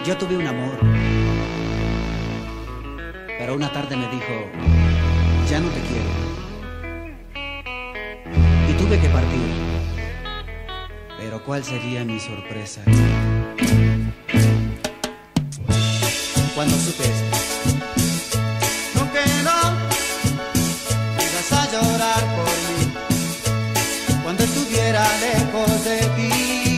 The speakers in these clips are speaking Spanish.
Yo tuve un amor, pero una tarde me dijo, ya no te quiero. Y tuve que partir, pero ¿cuál sería mi sorpresa cuando supe esto? No que no ibas a llorar por mí cuando estuviera lejos de ti.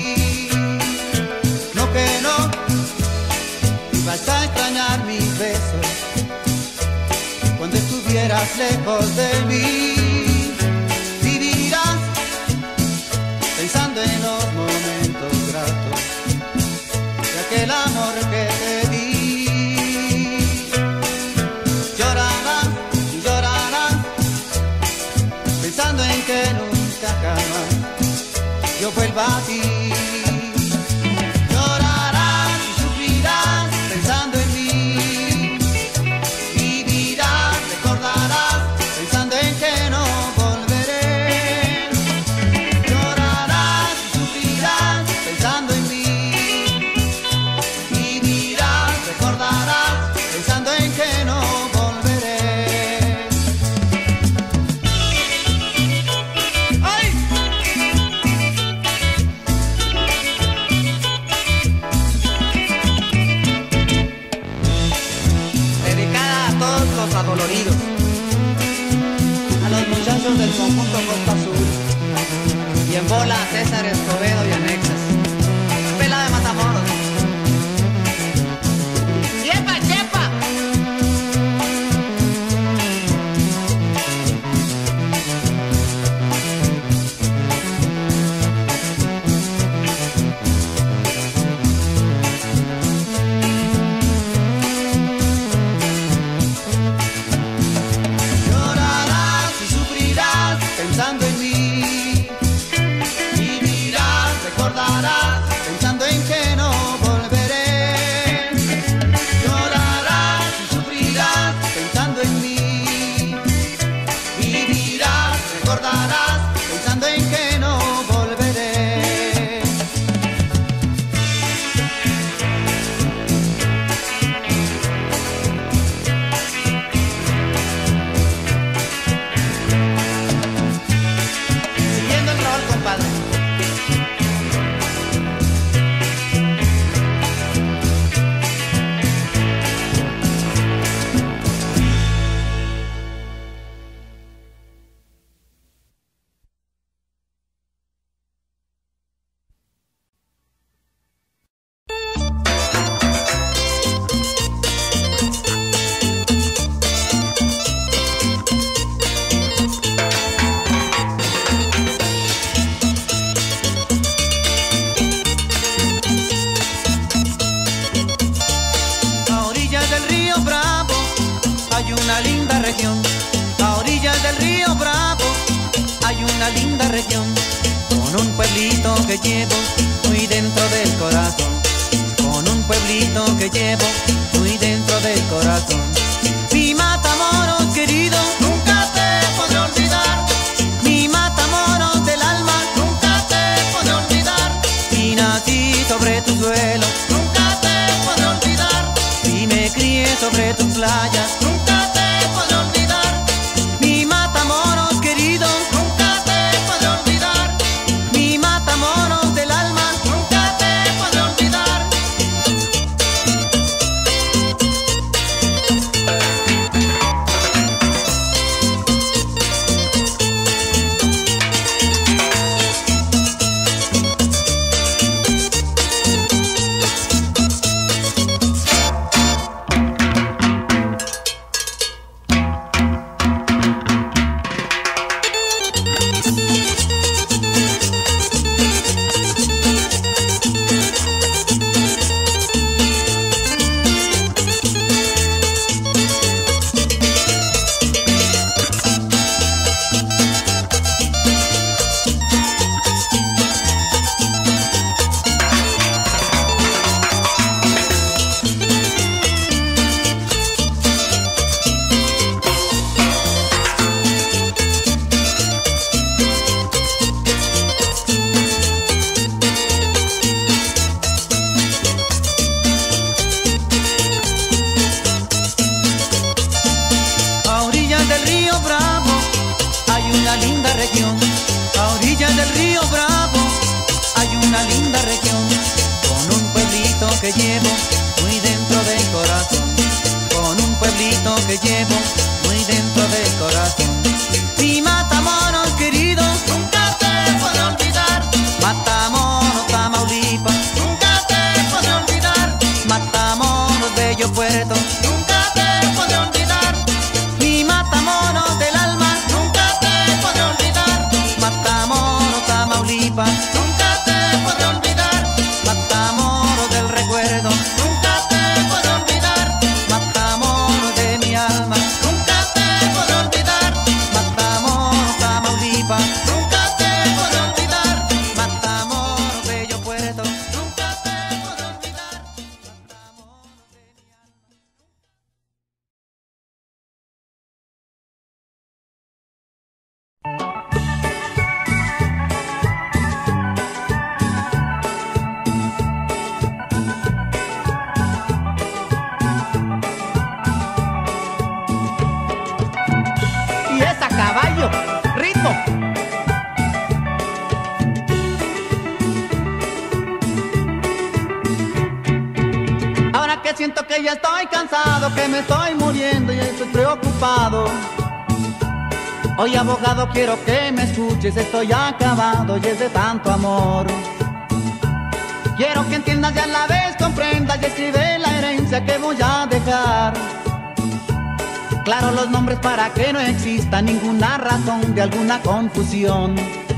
No que no ibas a extrañar mis besos cuando estuvieras lejos de mí. Vivirás pensando en los momentos gratos de aquel amor que te di. Llorarás y llorarás pensando en que nunca jamás yo vuelva a ti. Llorarás y sufrirás pensando en mí. Vivirás, recordarás pensando en que no volveré. Llorarás y sufrirás pensando en mí. Vivirás, recordarás pensando en que no volveré. ¡Ay! Dedicada a todos los adoloridos, a los muchachos del conjunto Costa Azul, y en bola a César Escobedo y anexas. Pela de Matamoros. ¡Yepa, yepa! Llorarás y sufrirás pensando en mí. Vivirás, recordarás pensando en que no volveré. Llorarás y sufrirás pensando en mí. Vivirás, recordarás pensando en que no volveré. Siguiendo el rol, compadre. A orillas del río Bravo hay una linda región. A orillas del río Bravo hay una linda región, con un pueblito que llevo muy dentro del corazón. Con un pueblito que llevo muy dentro del corazón. Mi Matamoros querido, nunca te podré olvidar. Mi Matamoros del alma, nunca te podré olvidar. Si nací sobre tu suelo, nunca te podré olvidar. Si me crié sobre tus playas, nunca te podré olvidar. Mi Matamoros querido, nunca te podré olvidar. Mi Matamoros del alma, nunca te podré olvidar. una linda región, con un pueblito que llevo muy dentro del corazón, con un pueblito que llevo muy dentro del corazón. Mi Matamoros querido, nunca te podré olvidar. Matamoros, Tamaulipas, nunca te podré olvidar. Matamoros, bello puerto, nunca te podré olvidar. Mi Matamoros del alma, nunca te podré olvidar. Matamoros, Tamaulipas, nunca te podré olvidar. Matamoros del recuerdo, nunca te podré olvidar. Matamoros de mi alma, nunca te podré olvidar. Matamoros, Tamaulipas, nunca te podré olvidar. Matamoros, bello puerto, nunca te podré olvidar. Matamoros de mi alma. Y es a caballo, ritmo. Ahora que siento que ya estoy cansado, que me estoy muriendo y estoy preocupado. Hoy, abogado, quiero que me escuches, estoy acabado y es de tanto amor. Quiero que entiendas y a la vez comprendas y escribe la herencia que voy a dejar. Claro los nombres para que no exista ninguna razón de alguna confusión.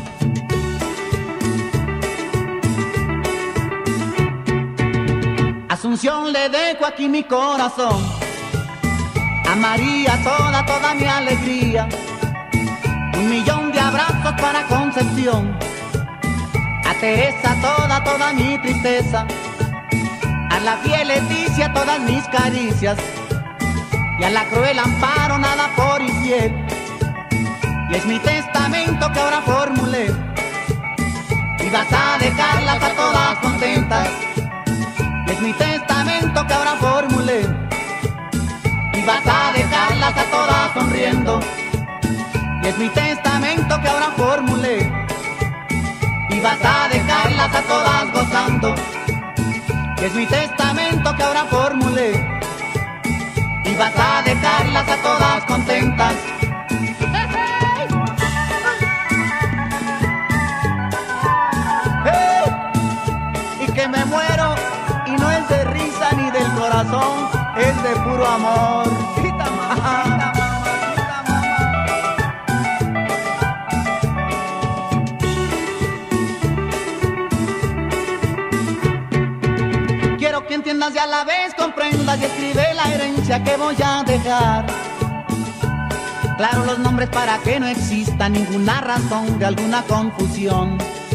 Asunción, le dejo aquí mi corazón. A María toda mi alegría. 1.000.000 de abrazos para Concepción. A Teresa toda mi tristeza. A la fiel Leticia todas mis caricias. Y a la cruel Amparo nada por infiel. Y es mi testamento que ahora formulé. Y vas a dejarlas a todas contentas. Y es mi testamento que ahora formulé. Y vas a dejarlas a todas sonriendo. Y es mi testamento que ahora formulé. Y vas a dejarlas a todas gozando. Y es mi testamento que ahora formulé. Y vas a dejarlas a todas contentas. ¡Hey! Y que me muero y no es de risa ni del corazón, es de puro amor. Quiero que entiendas y a la vez comprendas y escribe la herencia que voy a dejar. Claro los nombres para que no exista ninguna razón de alguna confusión.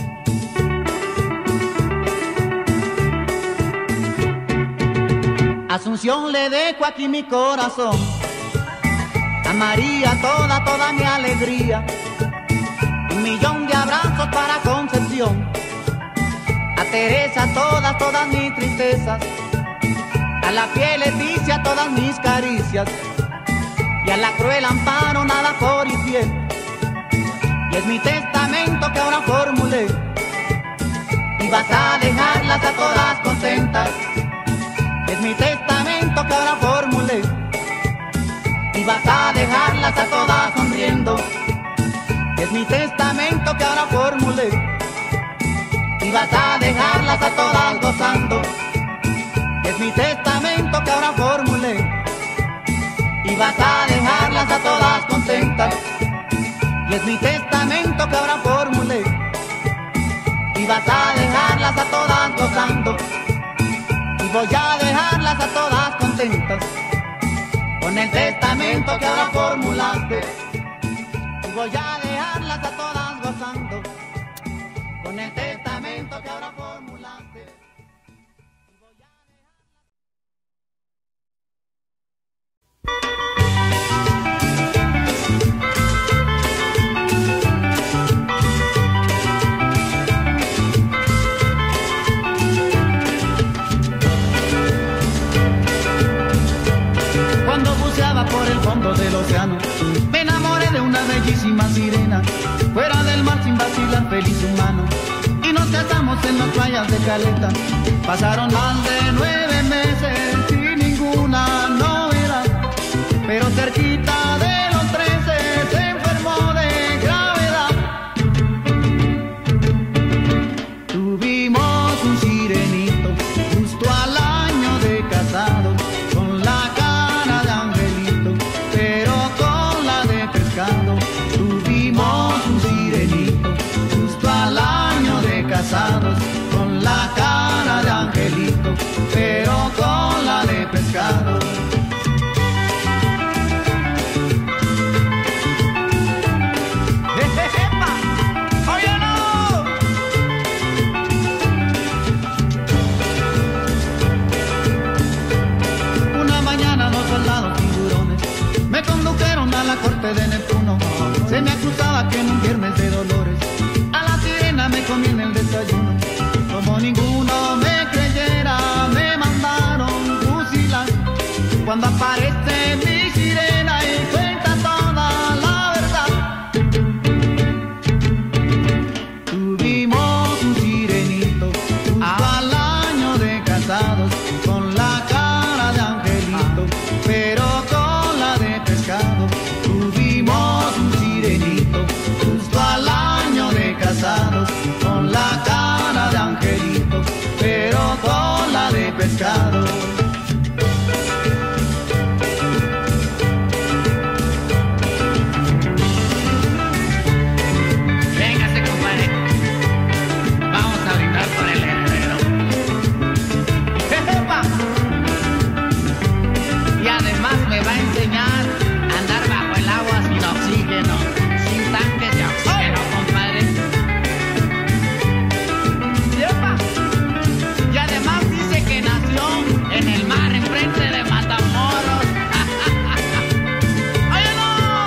Asunción, le dejo aquí mi corazón. A María toda mi alegría. 1.000.000 de abrazos para Concepción. A Teresa todas mis tristezas. A la fiel Leticia todas mis caricias. Y a la cruel Amparo nada por infiel. Y es mi testamento que ahora formulé. Y vas a dejarlas a todas contentas. Es mi testamento que ahora formulé. Y vas a dejarlas a todas sonriendo. Es mi testamento que ahora formulé. Y vas a dejarlas a todas gozando. Es mi testamento que ahora formulé. Y vas a dejarlas a todas contentas. Y es mi testamento que ahora formulé. Y vas a dejarlas a todas gozando. Y voy a dejarlas a todas contentas. Con el testamento que ahora formulaste. Y voy a dejarlas a todas gozando. Con el testamento que ahora formulaste. Y voy a Cuando buceaba por el fondo del océano, me enamoré de una bellísima sirena. Fuera del mar sin vacilar, feliz humano. Y nos casamos bañamos en las playas de Caleta. Pasaron más de 9 meses sin ninguna novedad, pero cerquita de los 13 se enfermó de gravedad. Tuvimos un sirenito justo al año de casados, con la cara de angelito, pero con la de pescado. Tuvimos un sirenito justo al año de casados, con la cara de angelito, pero con la de pescado. Una mañana los soldados tiburones me condujeron a la corte de Neptuno. Se me acusaba que en un viernes de dolores a la sirena me comí en el desayuno. Como ninguno me creyera, me mandaron fusilar. Cuando aparece mi sirena y cuenta toda la verdad. Tuvimos un sirenito justo al año de casados, con la cara de angelito, pero con la de pescado. Tuvimos un sirenito justo al año de casados, con la cara de angelito, pero con la de pescado. Véngase, compadre. Vamos a brindar por el heredero. ¡Jejepa! Y además me va a enseñar a andar bajo el agua sin oxígeno, sin tanques de oxígeno, compadre. ¡Yepa! Y además dice que nació en el mar, enfrente de Matamoros. ¡Óyelo!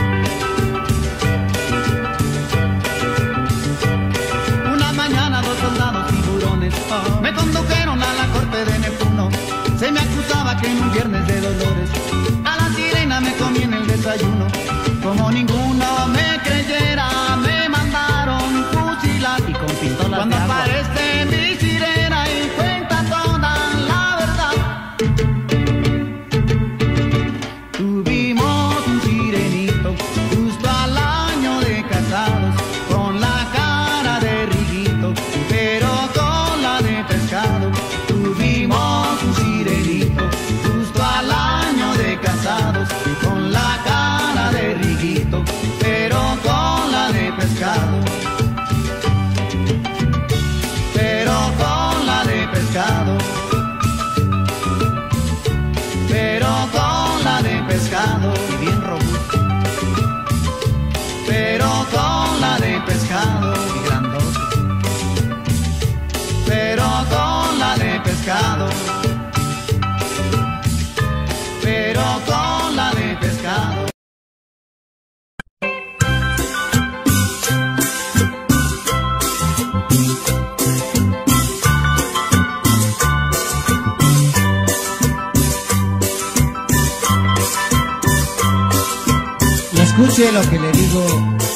Una mañana dos soldados tiburones me condujeron a la corte de Neptuno. Se me acusaba que en un viernes de dolores a la sirena me comí en el desayuno. Como ninguno me creyera, me mandaron fusilar. Y con pistolas Cuando de agua. aparece mi sirena y cuenta toda la verdad. Tuvimos un sirenito justo al año de casados, con la cara de riguito, pero con la de pescado. Tuvimos un sirenito justo al año de casados, con la cara de riguito, pero con la de pescado. Pero con la de pescado. Pero con la de pescado. Y bien robusto Pero con la de pescado. y grandote. Pero con la de pescado. Pero con la de pescado. Y escuche lo que le digo.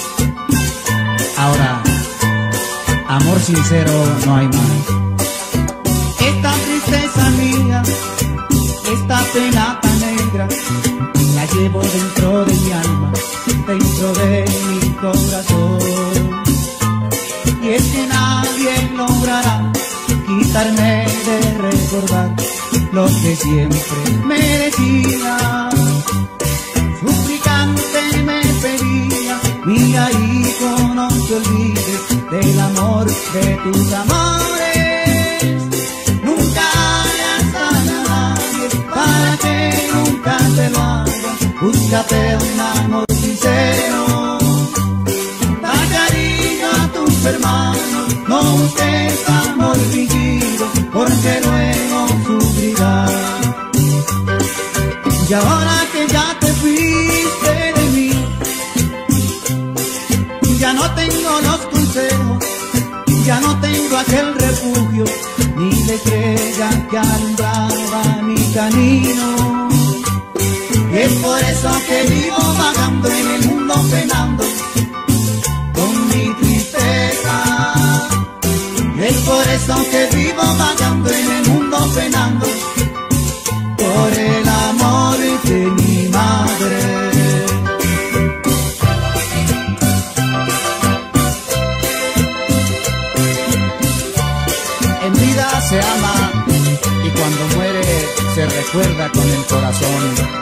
Ahora, amor sincero no hay más. Esta tristeza mía, esta pena tan negra, La llevo dentro de mi alma, dentro de mi corazón. y es que nadie logrará Quitarme de recordar lo que siempre me decía. Suplicante me pedía, mira hijo, no te olvides del amor de tus amores. nunca hagas daño a nadie para que nunca te lo haga. Búscate un amor sincero, Da cariño a tus hermanos, no busques amor fingido, porque luego sufrirás. Y ahora que ya te fuiste de mí, ya no tengo los consejos, ya no tengo aquel refugio, ni la estrella que alumbraba mi camino. y es por eso que vivo vagando en el mundo penando con mi tristeza. Y es por eso que vivo vagando en el mundo penando por el amor de mi madre. En vida se ama y cuando muere se recuerda con el corazón.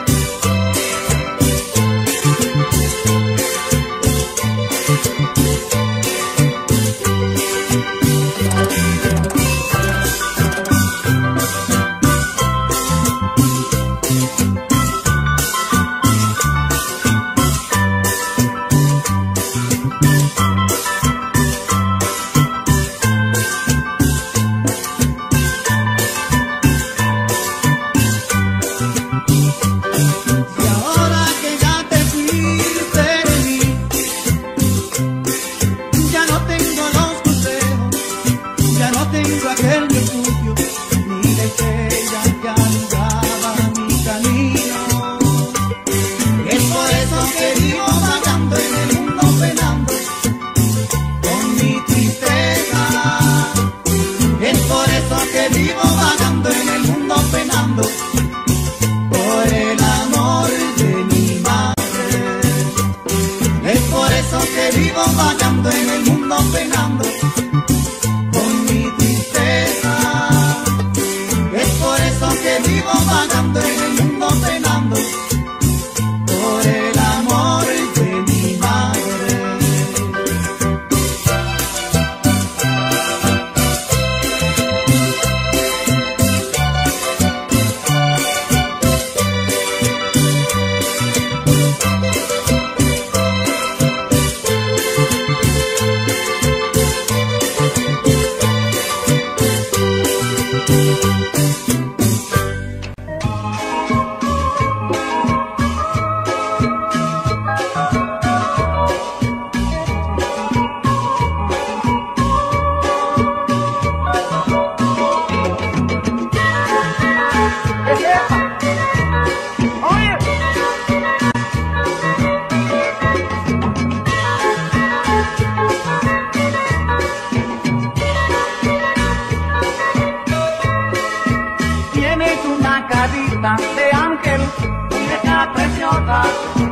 De ángel, muñeca preciosa,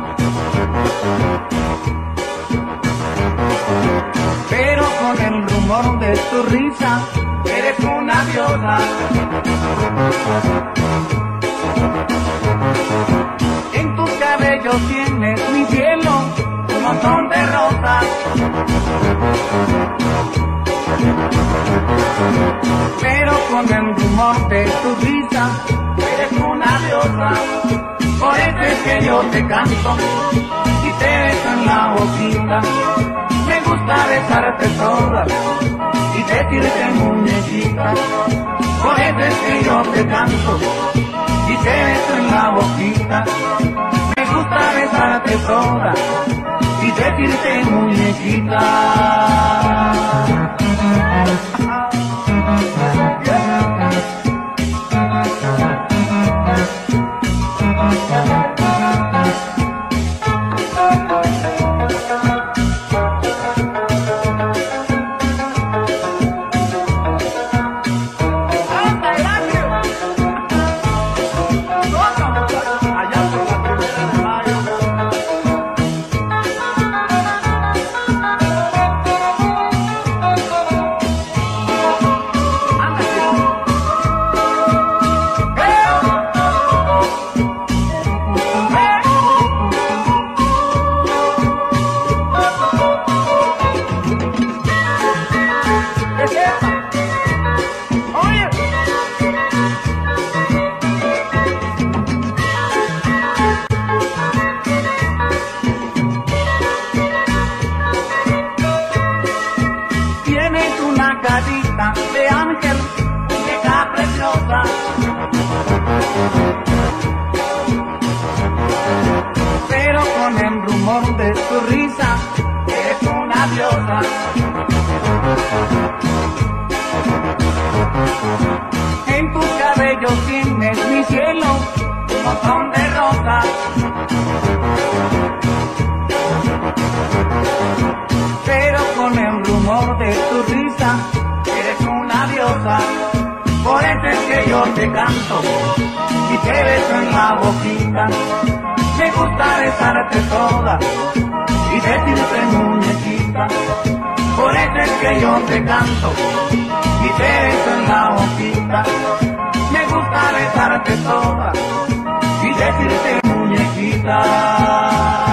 pero con el rumor de tu risa eres una diosa. En tus cabellos tienes mi cielo, un montón de rosas, pero con el rumor de tu risa eres una diosa. Por eso es que yo te canto y te beso en la boquita. Me gusta besarte toda y decirte muñequita. Por eso es que yo te canto y te beso en la boquita. Me gusta besarte toda y decirte muñequita. diosa, por eso es que yo te canto y te beso en la boquita. Me gusta besarte toda y decirte muñequita, por eso es que yo te canto y te beso en la boquita. Me gusta besarte toda y decirte muñequita.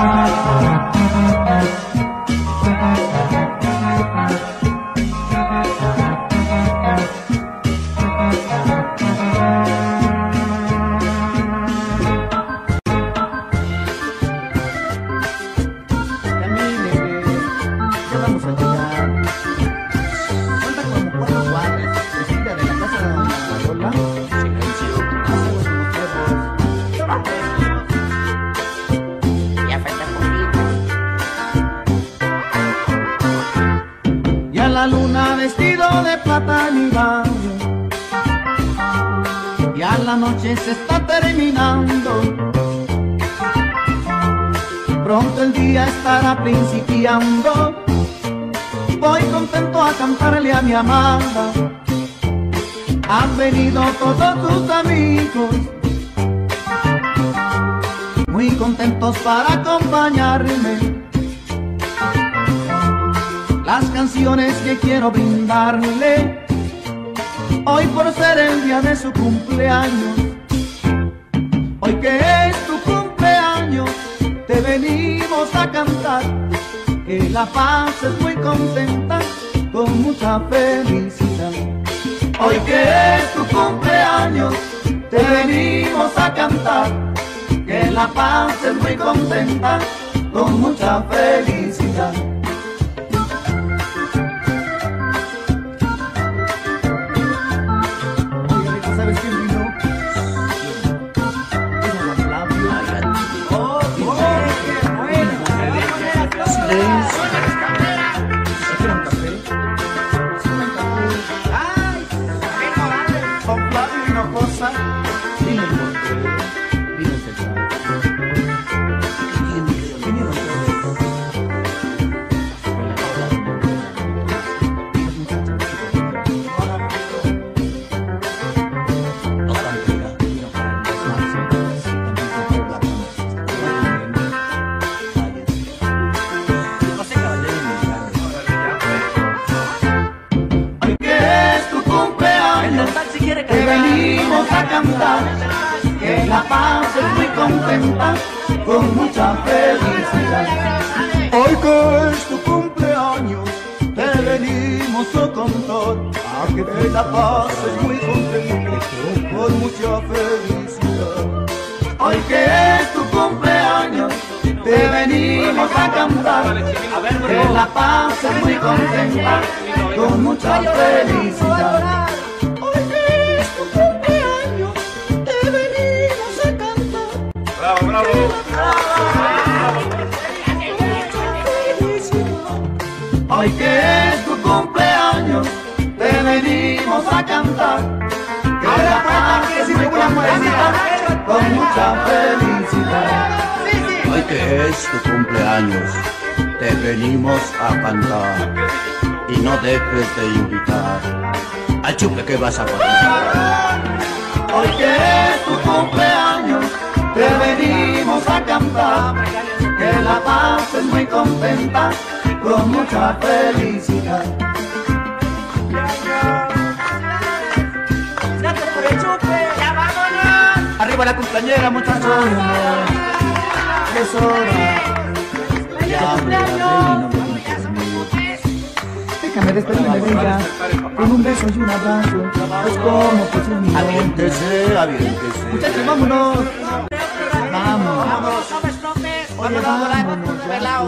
La luna vestido de plata en mi baño, ya la noche se está terminando, pronto el día estará principiando. Voy contento a cantarle a mi amada, han venido todos tus amigos, muy contentos para acompañarme. Las canciones que quiero brindarle hoy por ser el día de su cumpleaños. Hoy que es tu cumpleaños te venimos a cantar, que la pases muy contenta con mucha felicidad. Hoy que es tu cumpleaños te venimos a cantar, que la pases muy contenta con mucha felicidad. ¿Sabes quién vino? ¡Oh, qué bueno! ¡Silencio! ¿Quieren un café? ¿Sí, un café? ¡Ay! Con Flavio Hinojosa. Vino el portero, vino el teclado. Vinieron todos. Te venimos a cantar, que la pases muy contenta, con mucha felicidad. Hoy que es tu cumpleaños, te venimos a cantar, a que te la pases muy contenta, con mucha felicidad. Hoy que es tu cumpleaños, te venimos a cantar, que la pases muy contenta, con mucha felicidad. ¡Bravo, bravo! Hoy que es tu cumpleaños, te venimos a cantar, que la pases muy contenta, con mucha felicidad. Hoy que es tu cumpleaños, te venimos a cantar, y no dejes de invitar al chupe que vas a comer. Hoy que es tu cumpleaños, te venimos a cantar, que la pases muy contenta, con mucha felicidad. Gracias por el chupe, ya vámonos. Arriba la cumpleañera, muchachos. Es hora. Ya déjame despedirme de ella con un beso y un abrazo, pues como pues un millón. Aviéntese, aviéntese. Muchachos, vámonos. Vamos. Oye, vámonos ya.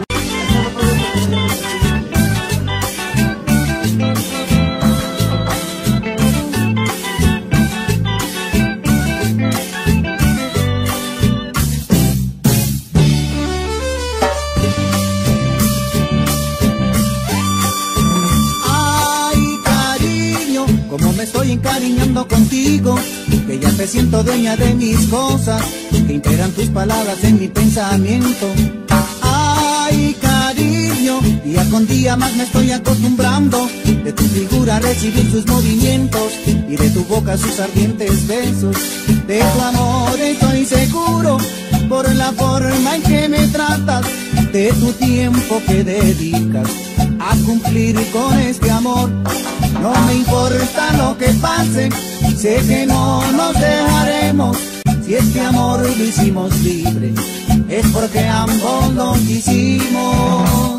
Como me estoy encariñando contigo, que ya te siento dueña de mis cosas, que integran tus palabras en mi pensamiento. Ay, cariño. cariño, día con día más me estoy acostumbrando. De tu figura recibir sus movimientos y de tu boca sus ardientes besos. De tu amor estoy seguro por la forma en que me tratas, de tu tiempo que dedicas a cumplir con este amor. No me importa lo que pase, sé que no nos dejaremos. Si este amor lo hicimos libre, es porque ambos lo quisimos.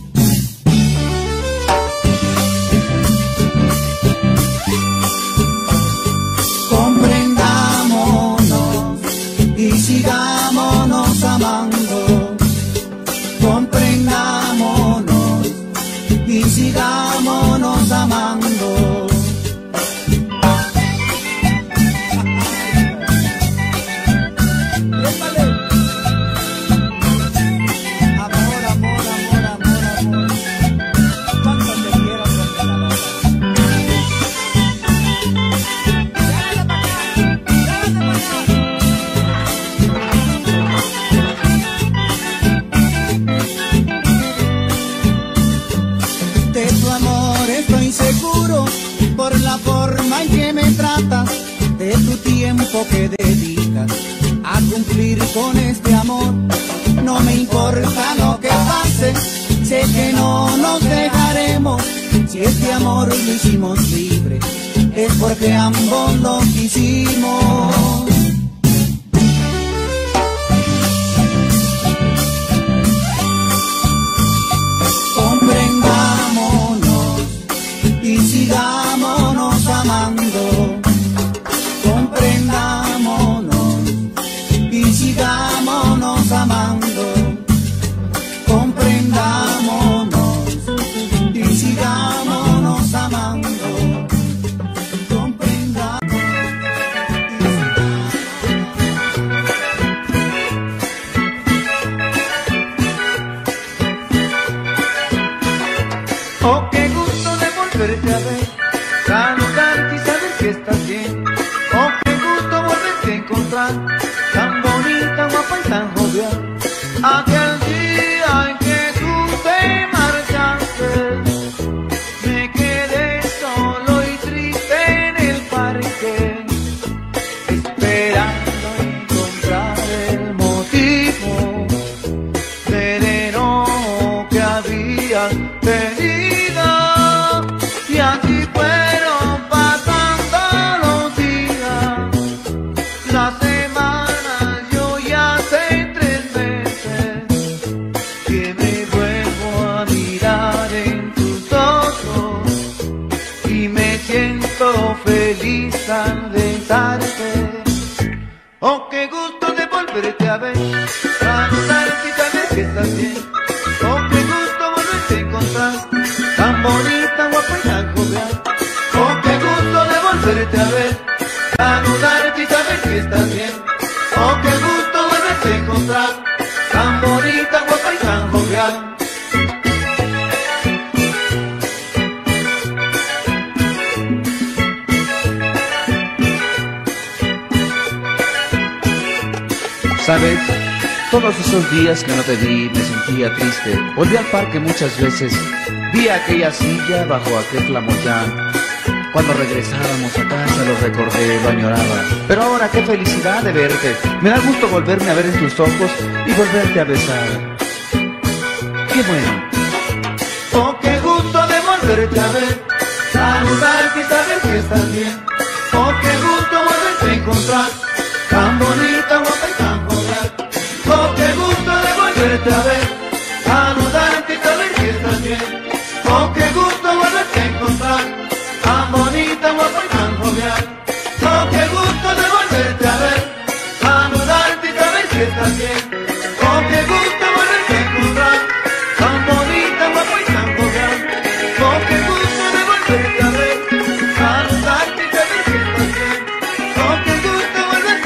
Comprendámonos y sigámonos amando. Comprendámonos y sigámonos amando. Por la forma en que me tratas, de tu tiempo que dedicas a cumplir con este amor. No me importa lo que pase, sé que no nos dejaremos. Si este amor lo hicimos libre, es porque ambos lo quisimos. Comprendámonos y sigámonos amando. Comprendámonos y sigámonos amando. Comprendámonos y sigámonos amando. Oh, qué gusto de volverte a ver, saludarte y saber que estás bien. Oh, qué gusto volverte a encontrar, tan bonita, guapa y tan jovial. Aquel día en que tú te marchaste, me quedé solo y triste en el parque, esperando encontrar el motivo del enojo que había tenido. Y así fueron pasando los días, las semanas, yo ya hace 3 meses que me vuelvo a mirar en tus ojos y me siento feliz al besarte. Oh, qué gusto de volverte a ver, saludarte y saber que estás bien. Oh, qué gusto volverte a encontrar, tan bonita, guapa y tan jovial. Oh, qué gusto de volverte a ver, saludarte y saber que estás bien. Oh, qué gusto volverte a encontrar, tan bonita, guapa y tan jovial. ¿Sabes? Todos esos días que no te vi me sentía triste. Volví al parque muchas veces, vi aquella silla bajo aquel flamoyán. Cuando regresábamos a casa lo recordé, lo añoraba. Pero ahora qué felicidad de verte. Me da gusto volverme a ver en tus ojos y volverte a besar. Qué bueno. Oh, qué gusto de volverte a ver, saludarte y saber que estás bien. Oh, qué gusto volverte a encontrar, tan bonita, guapa y tan jovial. Oh, qué gusto de volverte a ver, saludarte y saber que estás bien. Oh, qué gusto volverte a encontrar, tan bonita, guapa y tan jovial. Oh, qué gusto de volverte a ver, saludarte y saber que estás bien. Oh, qué gusto volverte a encontrar, tan bonita, guapa y tan jovial. Oh, qué gusto de volverte a ver, saludarte y saber que estás bien. Oh, qué gusto volverte a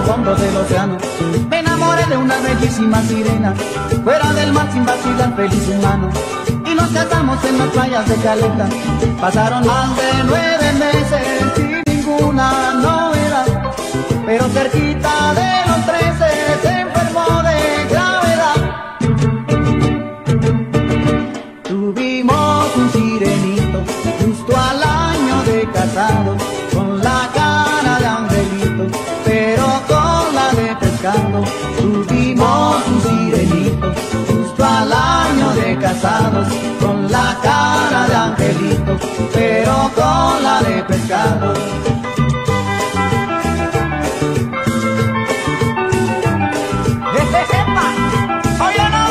fondo del océano. Me enamoré de una bellísima sirena, fuera del mar sin vacilar, feliz humano. Y nos casamos en las playas de Caleta. Pasaron más de 9 meses sin ninguna novedad, pero cerquita de los 13 se enfermó de gravedad. Tuvimos un sirenito justo al año de casado, con la cara de angelito, pero con la de pescado. Tuvimos un sirenito justo al año de casados, con la cara de angelito, pero con la de pescado. ¡Oye, no!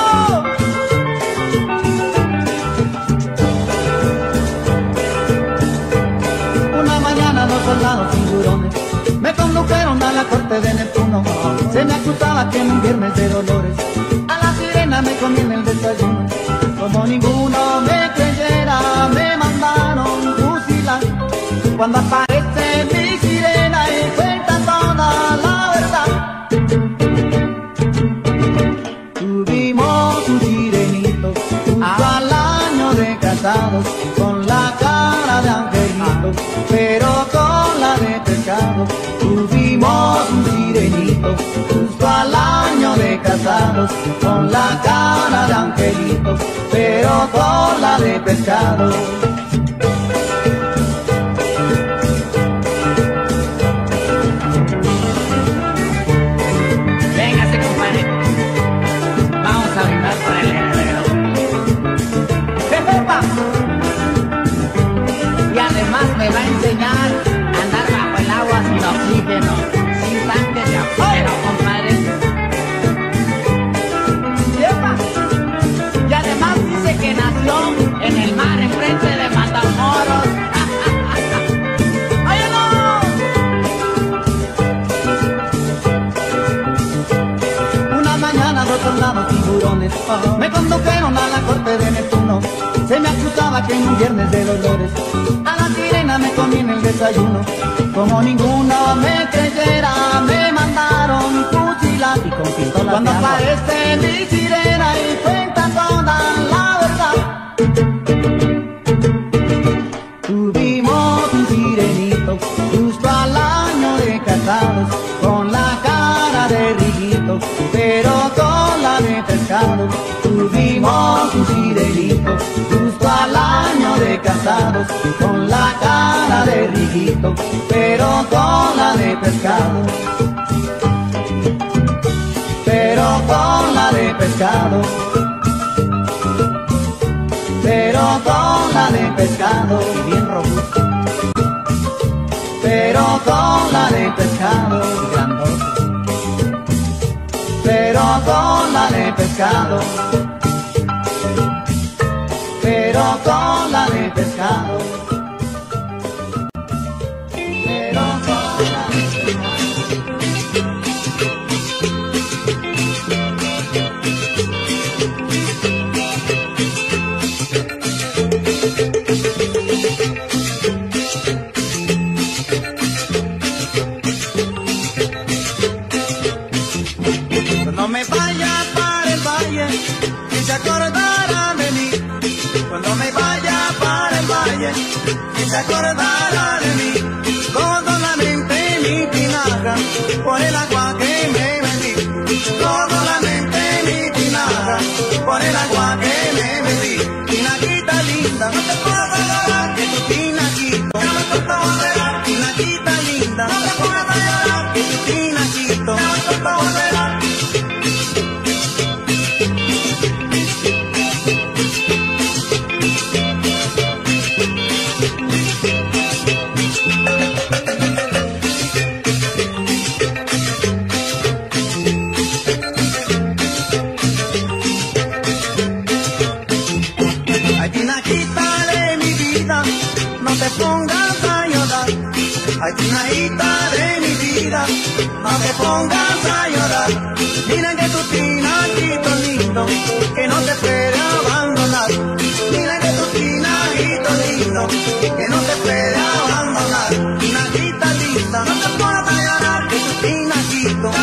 Una mañana los soldados tiburones me condujeron a la corte de Neptuno. Se me acusaba que en un viernes de dolores a la sirena me comí en el desayuno. Como ninguno me creyera, me mandaron fusilar. Cuando aparece mi sirena y cuenta toda la verdad. Tuvimos un sirenito justo al año de casados, con la cara de angelito, pero con la de pescado. Tuvimos un sirenito justo al año de casados, con la cara de angelito, pero con la de pescado. Véngase, compadre. Vamos a brindar por el heredero. ¡Jejepa! Y además me va a enseñar a andar bajo el agua sin oxígeno, sin tanque de oxígeno, compadre. ¡Yepa! Y además dice que nació en el mar, enfrente de Matamoros. ¡Oye, no! Una mañana dos soldados tiburones me condujeron a la corte de Neptuno. Se me acusaba que en un viernes de dolores a la sirena me comí en el desayuno. Como ninguno me creyera, me mandaron fusilar. Y con pistolas cuando aparece mi sirena y cuenta toda la verdad. Tuvimos un sirenito justo al año de casados, con la cara de riguito, pero con la de pescado. Tuvimos un sirenito justo al año de casados, con la cara de riguito, pero con la de pescado. Pero con la de pescado. Pero con la de pescado, bien robusto. Pero con la de pescado, grandote. Pero con la de pescado. Pero con la de pescado. Pero con la de Cuando me vaya para el valle, que se acordará de mí. Cuando me vaya para el valle, que se acordará de mí. Todo la mente mi tinaja, por el agua que me metí. Todo la mente mi tinaja, por el agua que me metí. Tinaquita linda, no te puedo llorar, que tu tinaquito, no me corta volverá. Tinaquita linda, no te puedo llorar, que tu tinaquito, no me corta volverá. Ay, tinaquita de mi vida, no te pongas a llorar. Ay, tinaquita de mi vida, no te pongas a llorar. Mira que tu tinaquito lindo, que no te puede abandonar. Mira que tu tinaquito lindo, que no te puede abandonar. Tinaquita linda, no te pongas a llorar, que tu tinaquito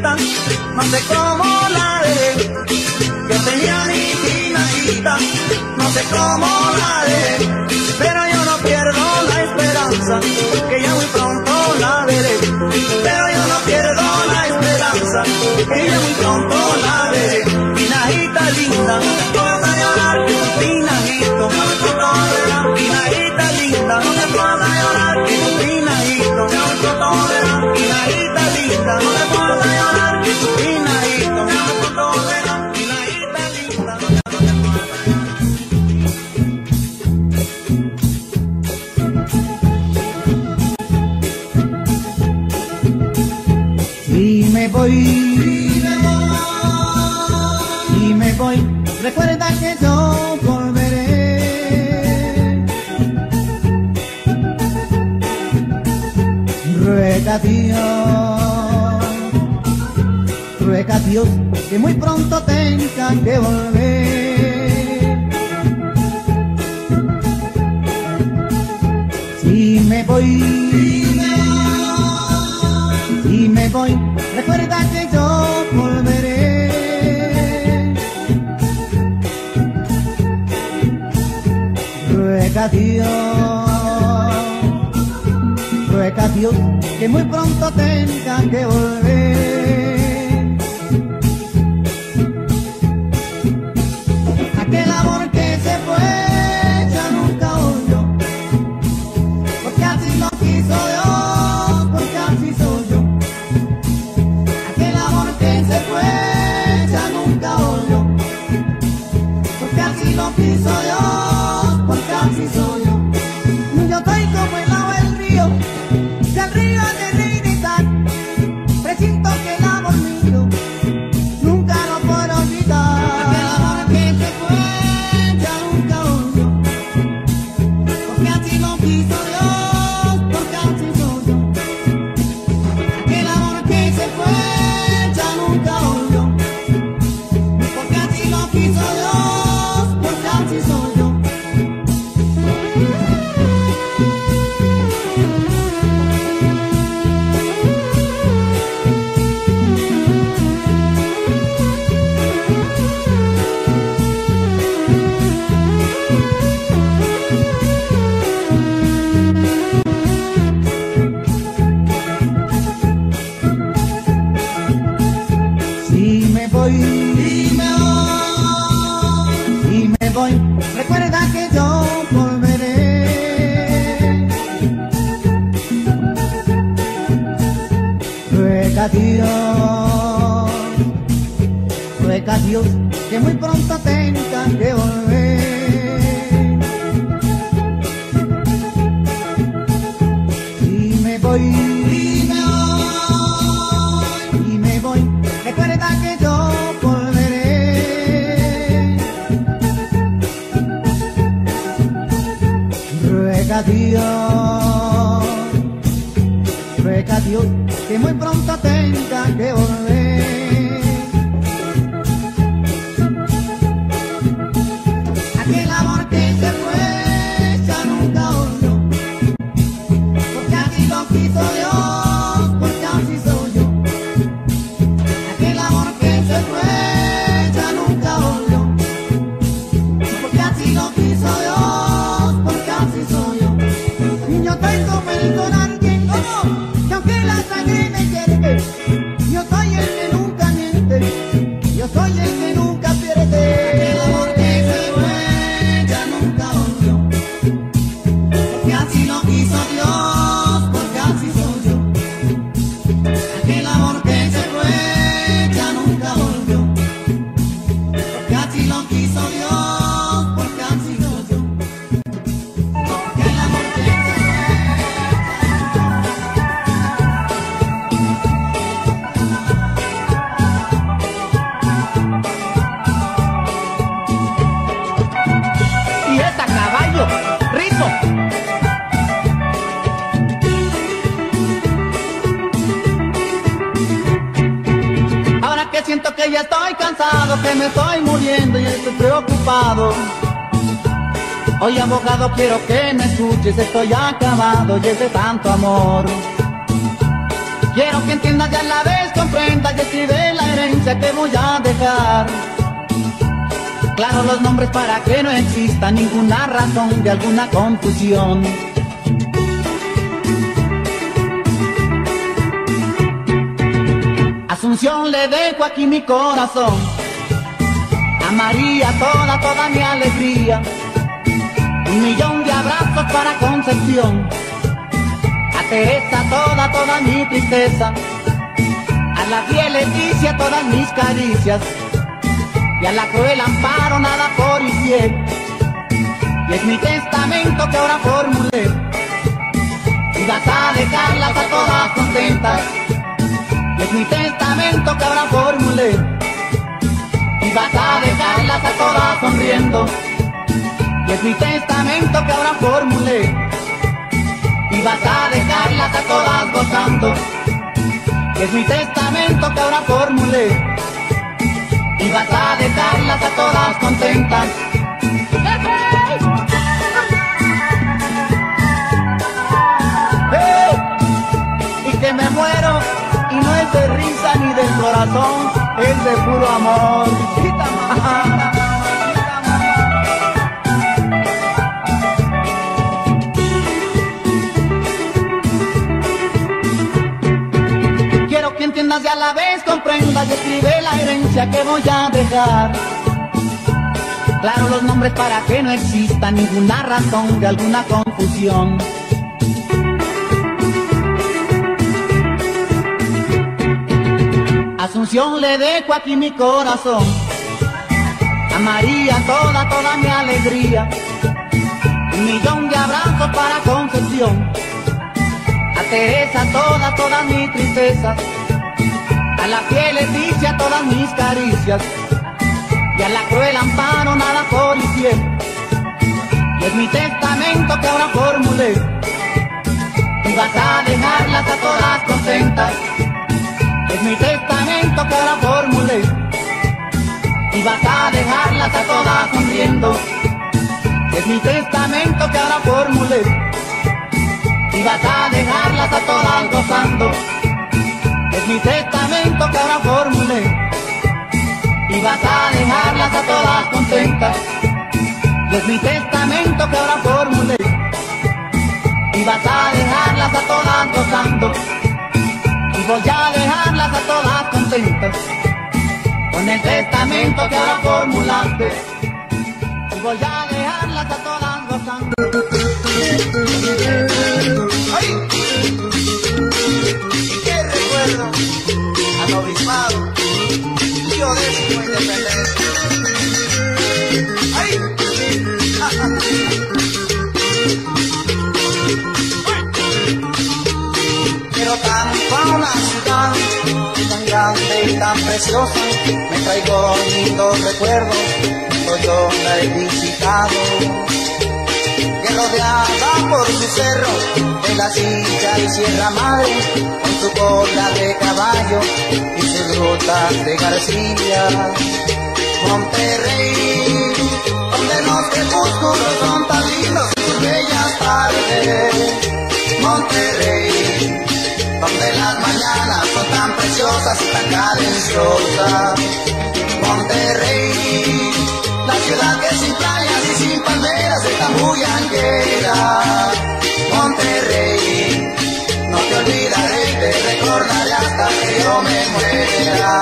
chinita, no sé cómo la dejé, que tenía mi chinita, no sé cómo la dejé, pero yo no pierdo la esperanza, que ya muy pronto la veré, pero yo no pierdo la esperanza, que ya muy pronto la veré. Pinajita linda, no te puedo llorar, que tu pinajito, no me pronto verá. Pinajita linda, no te puedo llorar, que tu pinajito, no me pronto verá. Pinajita linda, no te puedo llorar, que tu pinajito, no me pronto verá. Pinajita linda, no te puedo Y me voy, y me voy, recuerda que yo volveré. Ruega Dios que muy pronto tenga que volver. Si me voy, y me voy, recuerda que yo volveré. Ruega Dios que muy pronto tenga que volver. Aquel amor que se fue ya nunca volvió, porque así lo quiso Dios, porque así soy yo. Aquel amor que se fue ya nunca volvió, porque así lo quiso Dios, porque así soy yo. Yo estoy como el agua del río, del río de Trinidad, presiento que el amor mío nunca lo podré olvidar. Aquel amor que se fue ya nunca volvió, porque así lo quiso Dios, porque así soy yo. Aquel amor que se fue ya nunca volvió, porque así lo quiso Dios, porque así soy yo. Si me voy, y me voy, recuerda que yo volveré. Ruega Dios que muy pronto tenga que volver. Y me voy, y me voy, recuerda que yo volveré. Ruega Dios que muy pronto tenga que volver. Aquel amor que se fue ya nunca volvió, porque así lo quiso Dios, porque así soy yo. Aquel amor que se fue ya nunca volvió, porque así lo quiso Dios, porque así soy yo. Yo estoy como el donante, que aunque la sangre me hierve, yo soy el que nunca miente, yo soy el que nunca pierde. Aquel amor que se fue ya nunca volvió, porque así lo quiso Dios, porque así soy yo. Aquel amor que se fue ya nunca volvió, porque así lo quiso Dios, porque así soy yo. Aquel amor que se fue. Y es a caballo, rico. Ahora que siento que ya estoy cansado, que me estoy muriendo y estoy preocupado. Hoy abogado quiero que me escuches, estoy acabado y es de tanto amor. Quiero que entiendas y a la vez comprendas y herencia que voy a dejar. Claro los nombres para que no exista ninguna razón de alguna confusión. Asunción le dejo aquí mi corazón, a María toda mi alegría, 1.000.000 de abrazos para Concepción, a Teresa toda mi tristeza, a la fiel Leticia todas mis caricias, y a la cruel Amparo nada por infiel. Y es mi testamento que ahora formulé, y vas a dejarlas a todas contentas. Y es mi testamento que ahora formulé, y vas a dejarlas a todas sonriendo. Y es mi testamento que ahora formulé, y vas a dejarlas a todas gozando. Y es mi testamento que ahora formulé, y vas a dejarlas a todas contentas. ¡Hey! Y que me muero, y no es de risa ni del corazón, es de puro amor. Quiero que entiendas y a la vez comprendas y escribe la herencia que voy a dejar. Claro los nombres para que no exista ninguna razón de alguna confusión. Asunción le dejo aquí mi corazón, a María toda mi alegría, 1.000.000 de abrazos para Concepción, a Teresa toda mi tristeza, a la fiel Leticia todas mis caricias, y a la cruel Amparo nada por infiel. Y es mi testamento que ahora formulé, y vas a dejarlas a todas contentas. Es mi testamento que ahora formulé, y vas a dejarlas a todas sonriendo. Es mi testamento que ahora formulé, y vas a dejarlas a todas gozando. Es mi testamento que ahora formulé, y vas a dejarlas a todas contentas. Es mi testamento que ahora formulé, y vas a dejarlas a todas gozando. Y voy a dejarlas a todas contentas, con el testamento que ahora formulaste. Y voy a dejarlas a todas gozando. ¡Ay! Y qué recuerdo al obispado, tío décimo independencia. ¡Ay! Quiero tanto a una ciudad tan grande y tan preciosa, me traigo lindos recuerdos, cuando yo la he visitado. Que rodeada por su cerro, de la Silla y Sierra Madre, con su cola de caballo y sus rutas de García. Monterrey, donde los crepúsculos son tan lindos y sus bellas tardes. Monterrey, donde las mañanas son tan preciosas y tan cadenciosas. Monterrey, la ciudad que sin playas y sin palmeras está muy anguera. Monterrey, no te olvidaré, te recordaré hasta que yo me muera.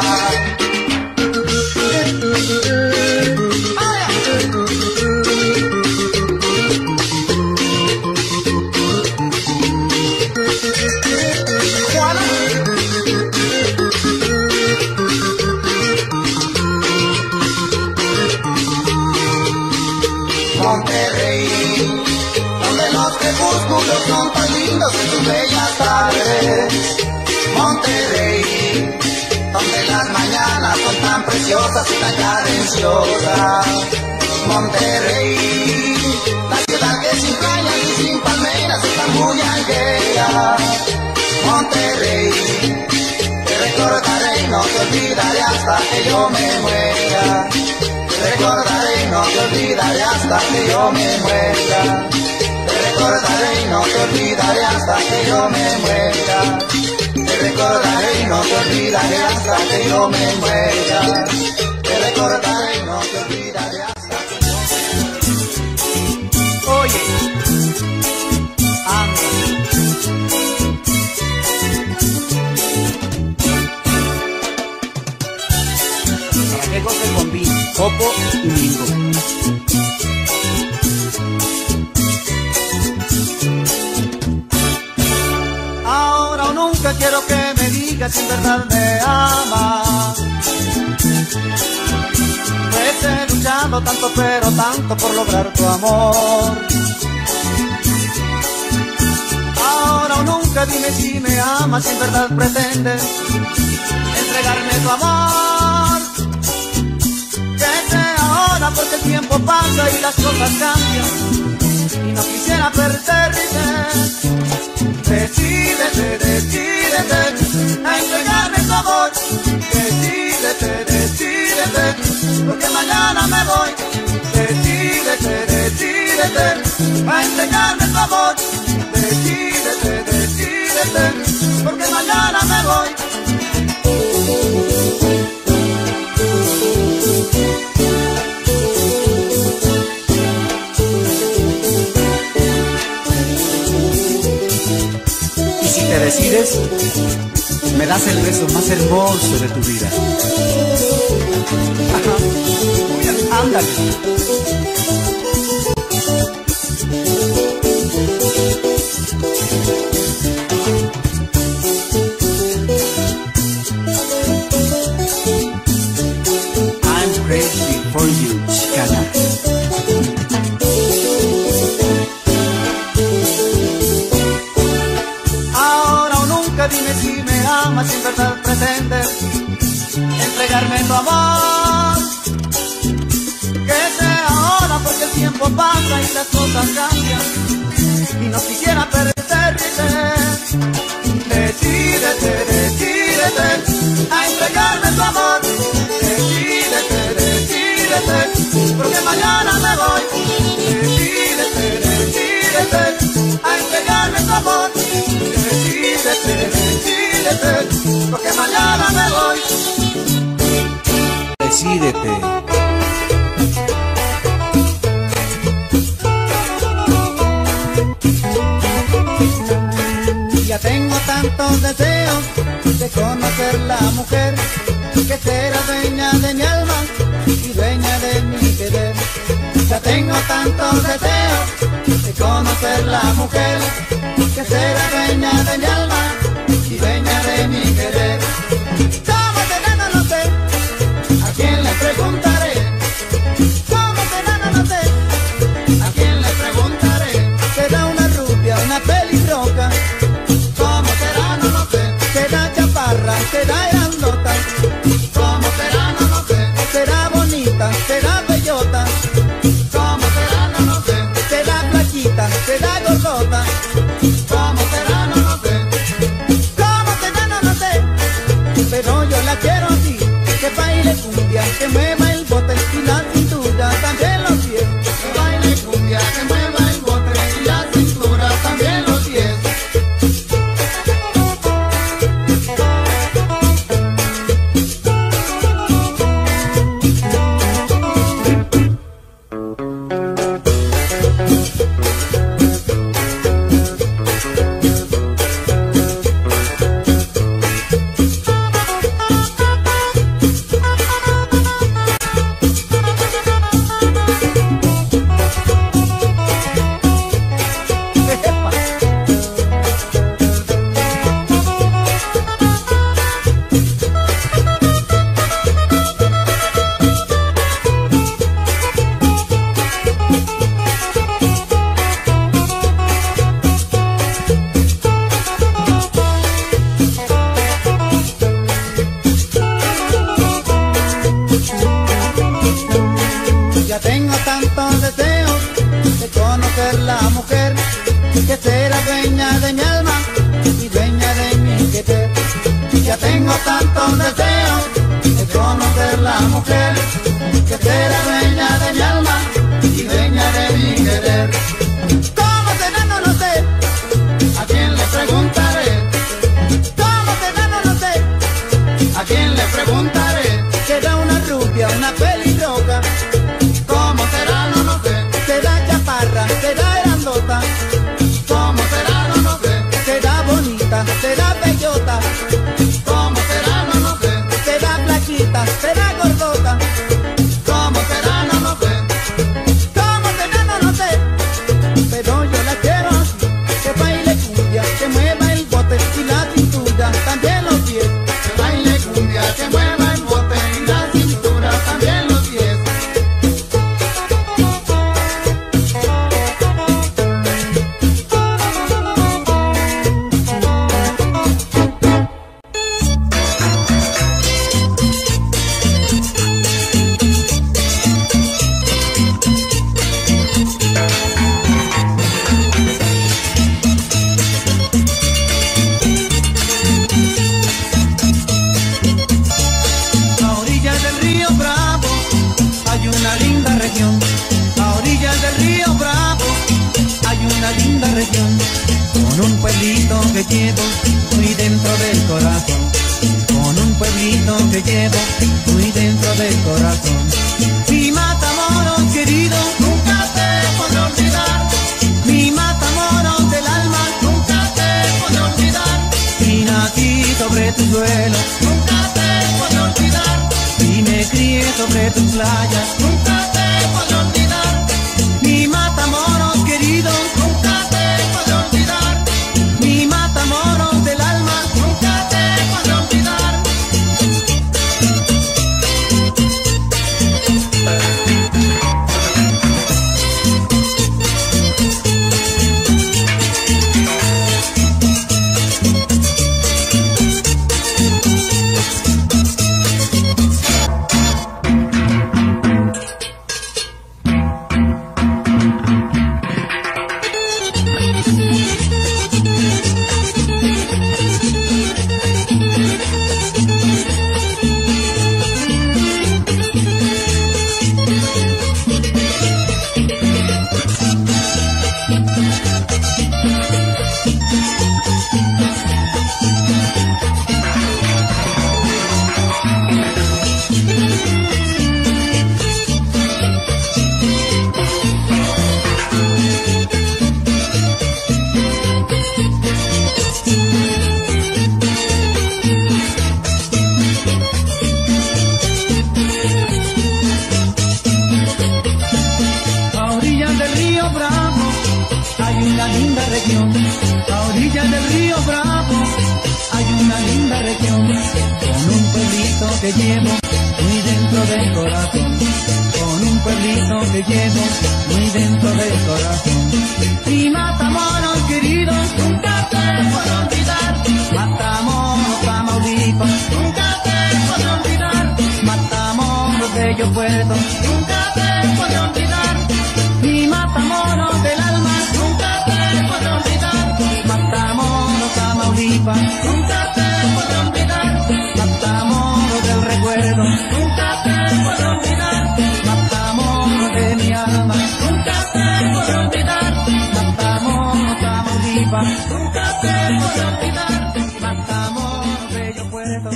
Monterrey, donde los crepúsculos son tan lindos en sus bellas tardes. Monterrey, donde las mañanas son tan preciosas y tan cadenciosas. Monterrey, la ciudad que sin playas y sin palmeras está muy anguera. Monterrey, te recordaré y no te olvidaré hasta que yo me muera. Te recordaré y no te olvidaré hasta que yo me muera. Te recordaré y no te olvidaré hasta que yo me muera. Te Te recordaré y no te olvidaré hasta que yo me muera. Te recordaré y no te olvidaré hasta que yo me muera. Oye, anda. Para que goce el bombín, copo y mingo. Ahora o nunca quiero que me digas si en verdad me amas. Pues he luchado tanto pero tanto por lograr tu amor. Ahora o nunca dime si me amas, si en verdad pretendes entregarme tu amor. Que sea ahora porque el tiempo pasa y las cosas cambian y no quisiera perderte. Decídete, decídete a entregarme tu amor. Decídete, decídete, porque mañana me voy. Decídete, decídete a entregarme tu amor. Decídete, decídete, porque mañana me voy. Y si te decides, me das el beso más hermoso de tu vida. Ajá. Muy bien, ándale. I'm crazy for you, chicana. Ahora o nunca dime si me amas, si en verdad pretendes entregarme tu amor. Que sea ahora porque el tiempo pasa y las cosas cambian y no quisiera perderte. Decídete, decídete a entregarme tu amor. Decídete, decídete, porque mañana me voy. Decídete, decídete a entregarme tu amor. Decídete, decídete, porque mañana me voy. Decídete. Ya tengo tantos deseos de conocer la mujer que será dueña de mi alma y dueña de mi querer. Ya tengo tantos deseos de conocer la mujer que será dueña de mi alma y dueña de mi querer. ¿Cómo será? No lo sé, ¿a quién le preguntaré? ¿Cómo será? No lo sé, ¿a quién le preguntaré? Será una rubia, una pelirroja. ¿Cómo será? No lo sé. Será chaparra, será grandota. ¿Cómo será? No lo sé. Será bonita, será bellota. ¿Cómo será? No lo sé. Será flaquita, será gordota. ¿Cómo será? No lo sé. ¿Cómo será? No lo sé. Pero yo la quiero así, que baile cumbia, que mueva el bote y la cintura, también los pies. Que baile cumbia, que mueva el bote y la cintura, también los pies. Ya tengo tantos deseos de conocer la mujer que será dueña de mi alma y dueña de mi querer. Ya tengo tantos deseos de conocer la mujer que será dueña de mi alma y dueña de mi querer. ¿Cómo será? No lo sé, ¿a quién le preguntaré? ¿Cómo será? ¿a quién le preguntaré? Será una rubia, una pelirroja, ¿Cómo será? No, no sé. será chaparra, será grandota, ¿Cómo será? No, no sé. será bonita, será bellota, ¿Cómo será? No, no sé. será flaquita, será gordota, ¿Cómo será? No, no sé. cómo será no lo sé, pero yo la quiero así, que baile cumbia, que mueva el bote y la cintura, también los pies. Que baile cumbia, que mueva el bote y la cintura, también los pies. A orillas del río Bravo hay una linda región. A orillas del río Bravo hay una linda región. Con un pueblito que llevo muy dentro del corazón. Con un pueblito que llevo muy dentro del corazón. Mi Matamoros querido, nunca te podré olvidar. Mi Matamoros del alma, nunca te podré olvidar. Y nací sobre tu suelo, nunca te podré olvidar. Y me crié sobre tus playas, nunca te podré olvidar. Mi Matamoros querido, nunca te podré olvidar. Mi Matamoros del alma, nunca te podré olvidar. A orillas del río Bravo hay una linda región. A orillas del río Bravo hay una linda región. Con un pueblito que llevo muy dentro del corazón. Con un pueblito que llevo muy dentro del corazón. Y Matamoros querido, nunca te podré olvidar. Matamoros, Tamaulipas, nunca te podré olvidar. Matamoros, bello puerto, nunca te podré olvidar. Mi Matamoros del alma, nunca te podré olvidar. Matamoros, Tamaulipas, nunca te podré olvidar. Matamoros del recuerdo, nunca te podré olvidar. Matamoros de mi alma, nunca te podré olvidar. Matamoros, Tamaulipas, nunca te podré olvidar. Matamoros, bello puerto.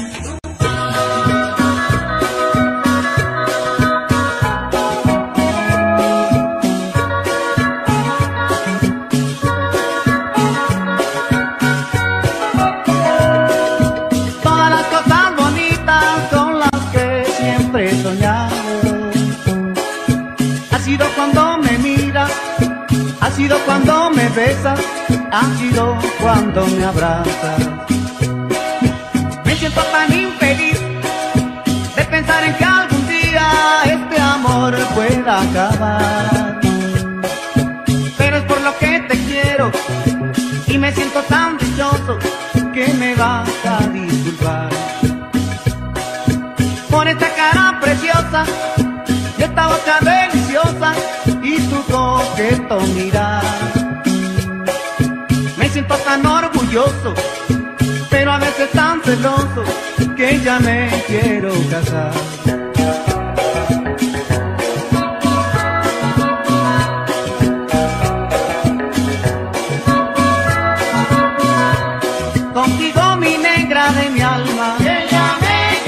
Todas las cosas bonitas son las que siempre he soñado. Ha sido cuando me miras, ha sido cuando me besas, ha sido cuando me abrazas. Me siento tan infeliz de pensar en que algún día este amor pueda acabar. Pero es por lo que te quiero y me siento tan dichoso que me vas a disculpar por esta cara preciosa y esta boca deliciosa y tu coqueto mirar. Me siento tan orgulloso, pero a veces tan celoso que ya me quiero casar. Contigo mi negra de mi alma, Ella me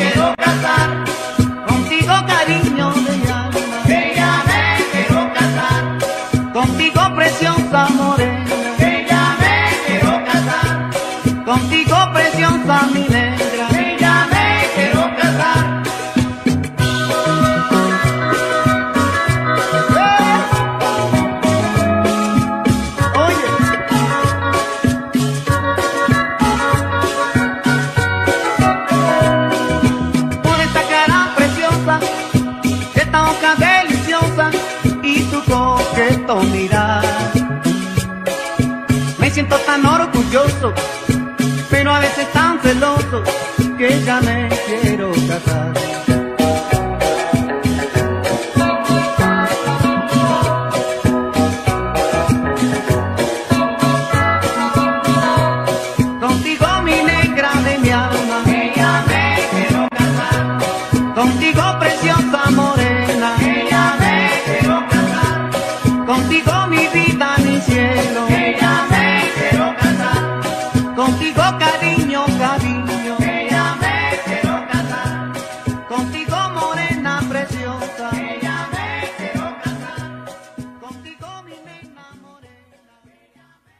siento tan orgulloso, pero a veces tan celoso, que ya me quiero casar. Contigo mi negra de mi alma, que ya me quiero casar. Contigo preciosa morena, que ya me quiero casar. Contigo mi vida, mi cielo, que ya me quiero casar. Contigo cariño, cariño, que ya me quiero casar. Contigo morena preciosa, que ya me quiero casar. Contigo mi nena morena, que ya me...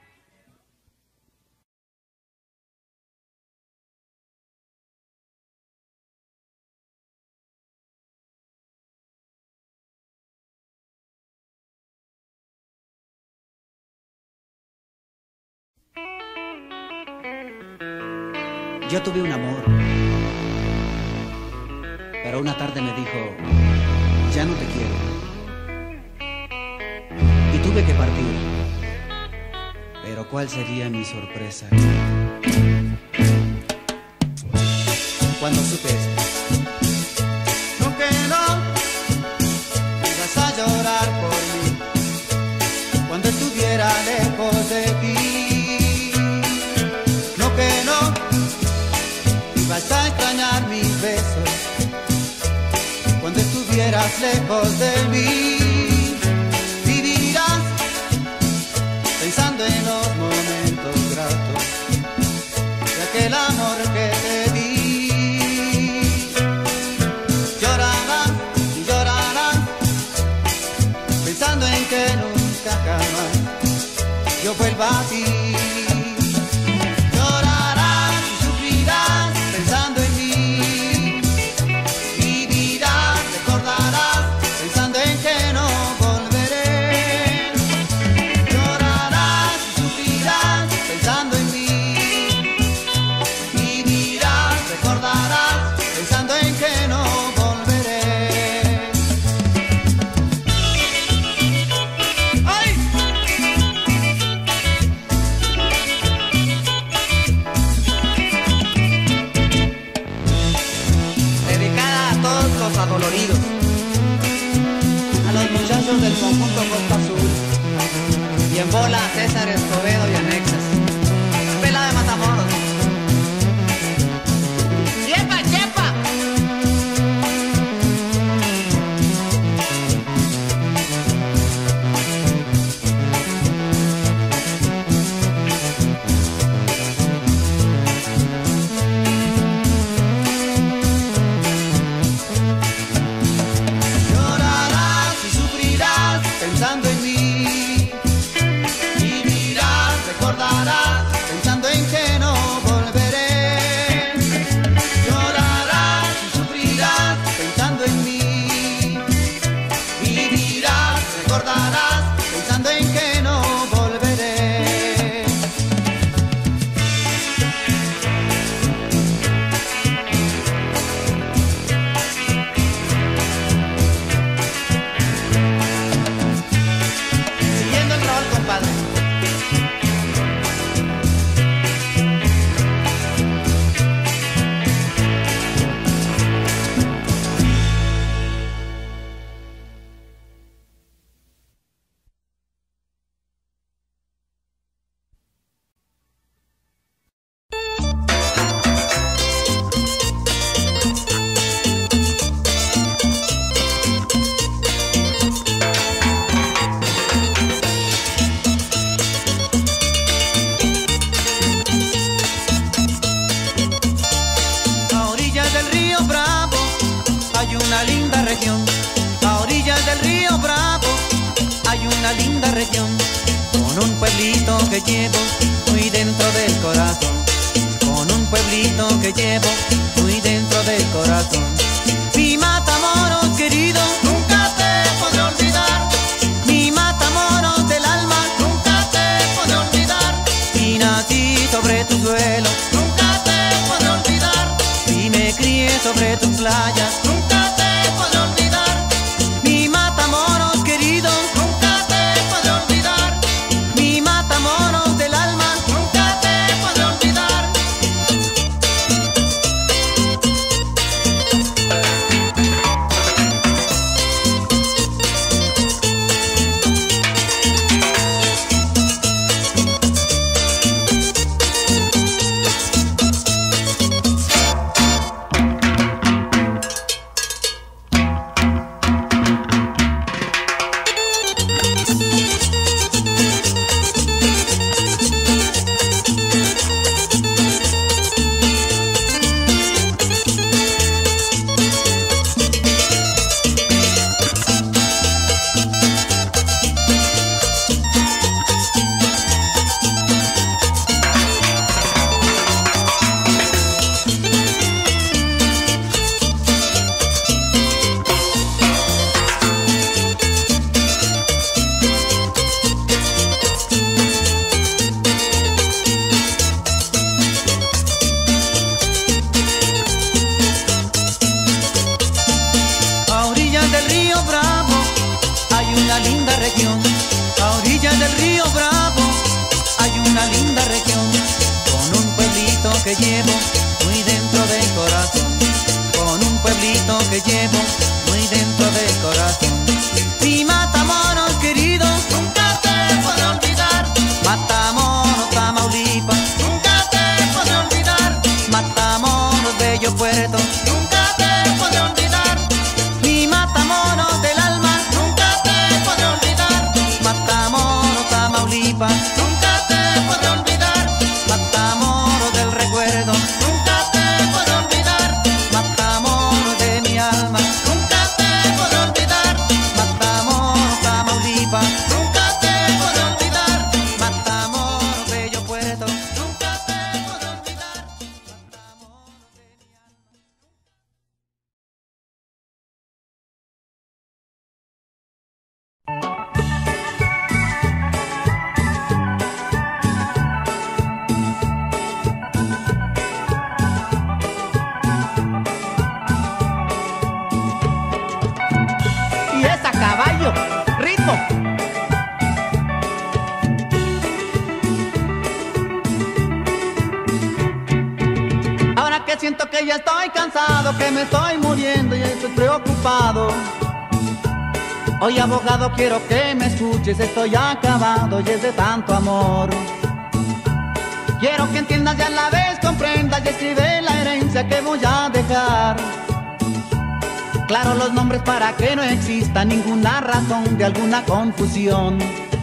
Yo tuve un amor, pero una tarde me dijo, ya no te quiero. Y tuve que partir, pero ¿cuál sería mi sorpresa cuando supe esto? No quiero Ibas a llorar por mí cuando estuviera lejos de ti. No que no ibas a extrañar mis besos cuando estuvieras lejos de mí. Vivirás pensando en los momentos gratos de aquel amor que te di. Llorarás y llorarás pensando en que nunca jamás yo vuelva a ti. Llorarás y sufrirás pensando en mí. Vivirás, recordarás pensando en que no volveré. Llorarás y sufrirás pensando en mí. Vivirás, recordarás pensando en que no volveré. ¡Ay! Dedicada a todos los adoloridos, A los muchachos del conjunto Costa Azul, y en bola a César Escobedo y anexas. Pela de Matamoros. ¡Yepa, yepa! llorarás y sufrirás pensando en mí. Vivirás, recordarás pensando en que no volveré. Llorarás y sufrirás pensando en mí. Vivirás, recordarás pensando en que no volveré. Siguiendo el rol, compadre. A orillas del río Bravo hay una linda región. A orillas del río Bravo hay una linda región, con un pueblito que llevo muy dentro del corazón. Con un pueblito que llevo muy dentro del corazón. Mi Matamoros querido, nunca te podré olvidar. Mi Matamoros del alma, nunca te podré olvidar. Si nací sobre tu suelo, nunca te podré olvidar. Si me crié sobre tus playas, nunca te podré olvidar. Mi Matamoros querido, nunca te podré olvidar. Mi Matamoros del alma, que llevo muy dentro del corazón, con un pueblito que llevo muy dentro del corazón. Mi Matamoros querido, nunca te podré olvidar. Matamoros, Tamaulipas, nunca te podré olvidar. Matamoros, bello puerto, nunca te podré olvidar. Mi Matamoros del alma, nunca te podré olvidar. Matamoros, Tamaulipas, nunca te podré olvidar. Matamoros del recuerdo, nunca te podré olvidar. Matamoros de mi alma, nunca te podré olvidar. Matamoros, Tamaulipas, nunca te podré olvidar. Matamoros, bello puerto, nunca te podré olvidar. Matamoros de mi alma. Y es a caballo, ritmo. Ahora que siento que ya estoy cansado, que me estoy muriendo y estoy preocupado. Hoy, abogado, quiero que me escuches, estoy acabado y es de tanto amor. Quiero que entiendas y a la vez comprendas y escribe la herencia que voy a dejar. Claro los nombres para que no exista ninguna razón de alguna confusión.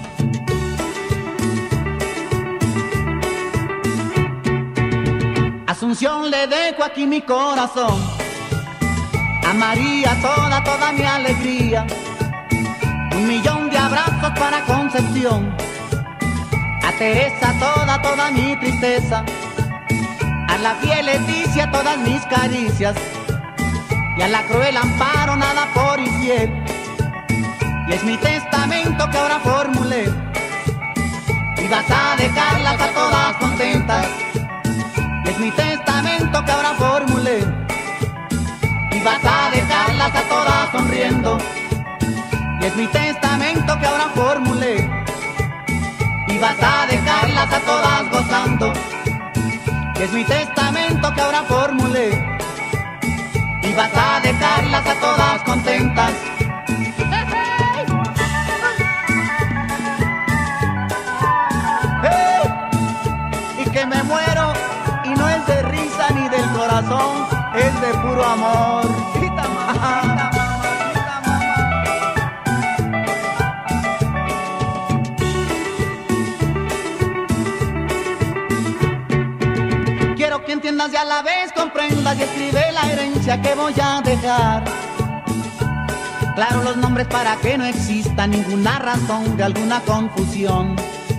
Asunción, le dejo aquí mi corazón. A María toda mi alegría. 1.000.000 de abrazos para Concepción. A Teresa toda mi tristeza. A la fiel Leticia todas mis caricias. Y a la cruel Amparo nada por infiel. Y es mi testamento que ahora formulé. Y vas a dejarlas a todas contentas. Y es mi testamento que ahora formulé. Y vas a dejarlas a todas sonriendo. Y es mi testamento que ahora formulé. Y vas a dejarlas a todas gozando. Y es mi testamento que ahora formulé. Y vas a dejarlas a todas contentas. ¡Hey! Y que me muero y no es de risa ni del corazón, es de puro amor. Quiero que entiendas y a la vez comprendas y escribe la herencia que voy a dejar. Claro los nombres para que no exista ninguna razón de alguna confusión.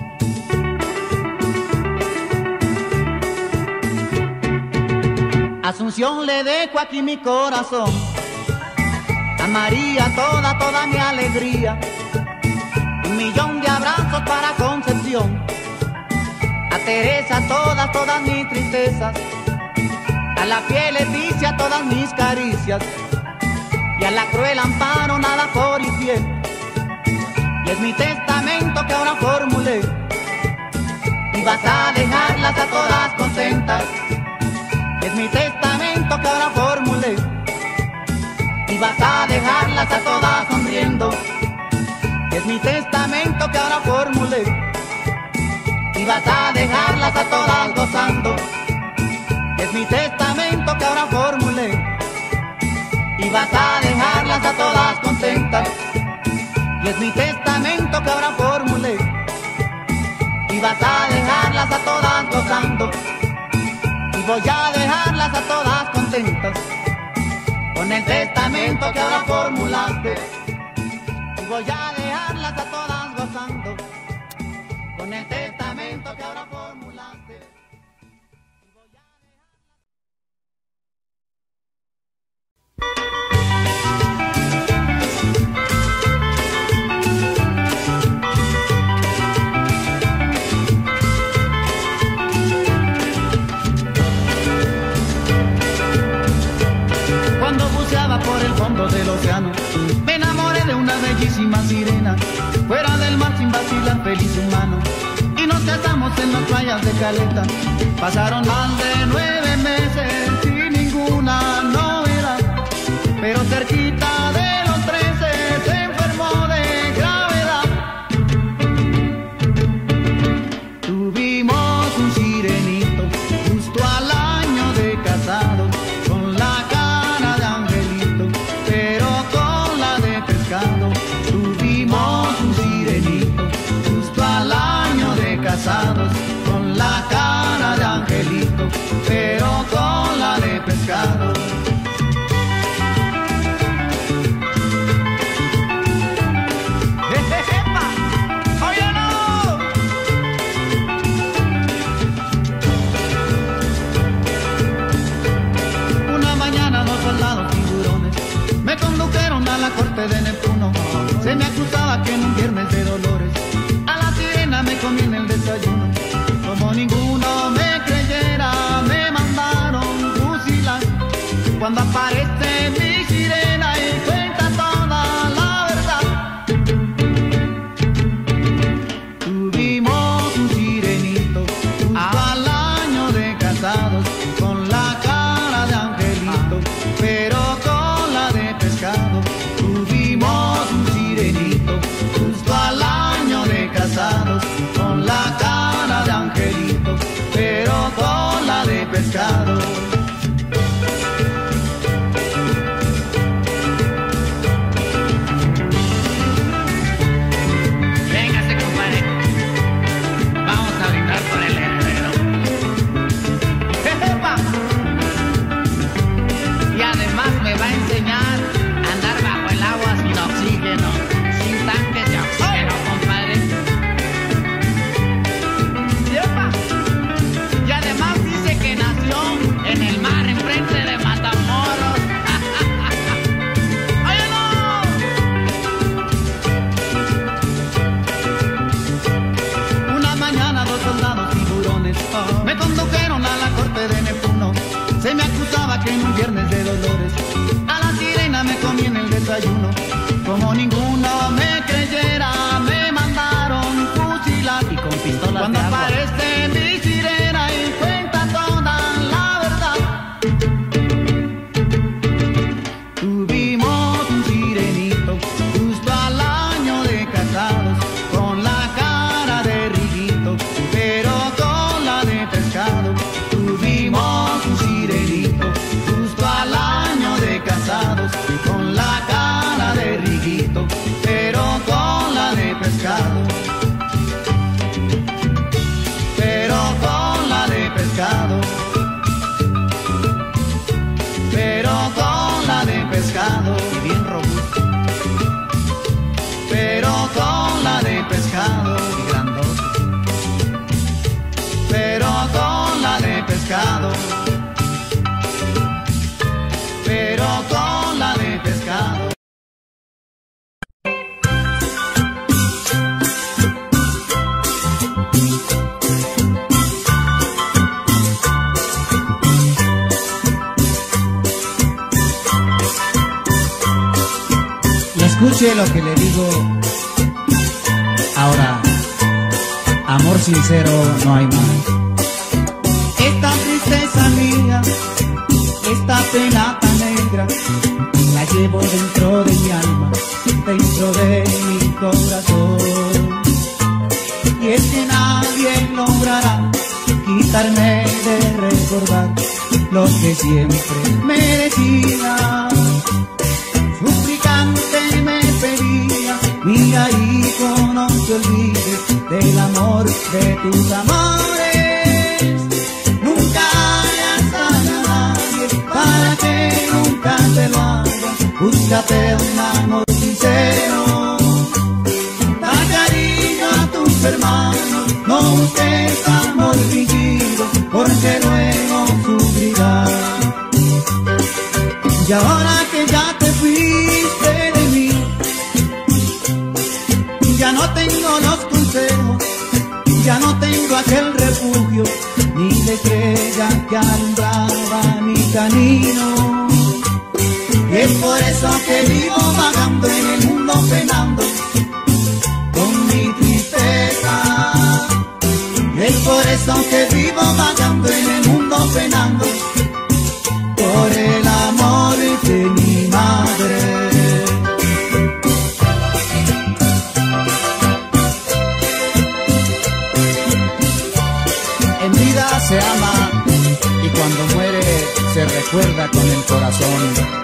Asunción, le dejo aquí mi corazón. A María toda mi alegría. 1.000.000 de abrazos para Concepción. A Teresa todas mis tristezas. A la fiel Leticia todas mis caricias. Y a la cruel Amparo nada por infiel. Y es mi testamento que ahora formulé. Y vas a dejarlas a todas contentas. Es mi testamento que ahora formulé. Y vas a dejarlas a todas sonriendo. Es mi testamento que ahora formulé. Y vas a dejarlas a todas gozando. Es mi testamento que ahora formulé. Y vas a dejarlas a todas contentas. Y es mi testamento que ahora formulé. Y vas a dejarlas a todas gozando. Y voy a dejarlas a todas contentas. Con el testamento que ahora formulaste. Y voy a dejarlas a todas gozando. Con el testamento que ahora formulaste. Y voy a Cuando buceaba por el fondo del océano, me enamoré de una bellísima sirena. Fuera del mar sin vacilar, feliz humano. Y no sé besamos en las playas de Caleta. Pasaron más de 9 meses sin ninguna novedad, pero cerquita de los 13 se enfermó de gravedad. Tuvimos un sirenito justo al año de casados, con la cara de angelito, pero con la de pescado. Tuvimos un sirenito justo al año de casados, con la cara de angelito, pero con la de pescado. Una mañana los soldados tiburones me condujeron a la corte de Neptuno. Se me acusaba que en un viernes de dolores a la sirena me comí en el desayuno. Como ninguno me creyera, me mandaron fusilar. Cuando aparece mi sirena y cuenta toda la verdad. Tuvimos un sirenito justo al año de casados, con la cara de angelito, pero con la de pescado. Tuvimos un sirenito justo al año de casados, con la cara de angelito, pero con la de pescado. Véngase, compadre. Vamos a brindar por el heredero. ¡Jejepa! Y además me va a enseñar a andar bajo el agua sin oxígeno, sin tanques de oxígeno, compadre. ¡Yepa! Y además dice que nació en el mar, enfrente de Matamoros. ¡Óyelo! Una mañana dos soldados tiburones me condujeron a la corte de Neptuno. Se me acusaba que en un viernes de dolores a la sirena me comí en el desayuno. Como ninguno me creyera, me mandaron fusilar. Y con pistolas Cuando de agua. aparece mi sirena y cuenta toda la verdad. Tuvimos un sirenito justo al año de casados, con la cara de riguito, pero con la de pescado. Tuvimos un sirenito justo al año de casados, con la cara de riguito, pero con la de pescado. Pero con la de pescado. Pero con la de pescado. Y bien robusto Pero con la de pescado. y grandote. Pero con la de pescado. Pero con la de pescado. Y escuche lo que le digo. Ahora, amor sincero no hay más. Esta tristeza mía, esta pena tan negra, la llevo dentro de mi alma, dentro de mi corazón. Y es que nadie logrará quitarme de recordar lo que siempre me decía. Suplicante me pedía, mira hijo, no te olvides del amor de tus amores. Nunca hayas a nadie para que nunca te lo haga. Búscate un amor sincero. Da cariño a tus hermanos, no busques amor fingido, porque luego sufrirás. Y ahora que ya te fuiste de mí, ya no tengo los consejos, ya no tengo aquel refugio, ni la estrella que alumbraba mi camino. Y es por eso que vivo vagando en el mundo penando con mi tristeza. eso que vivo vagando en el mundo penando por el amor de mi madre. En vida se ama y cuando muere se recuerda con el corazón.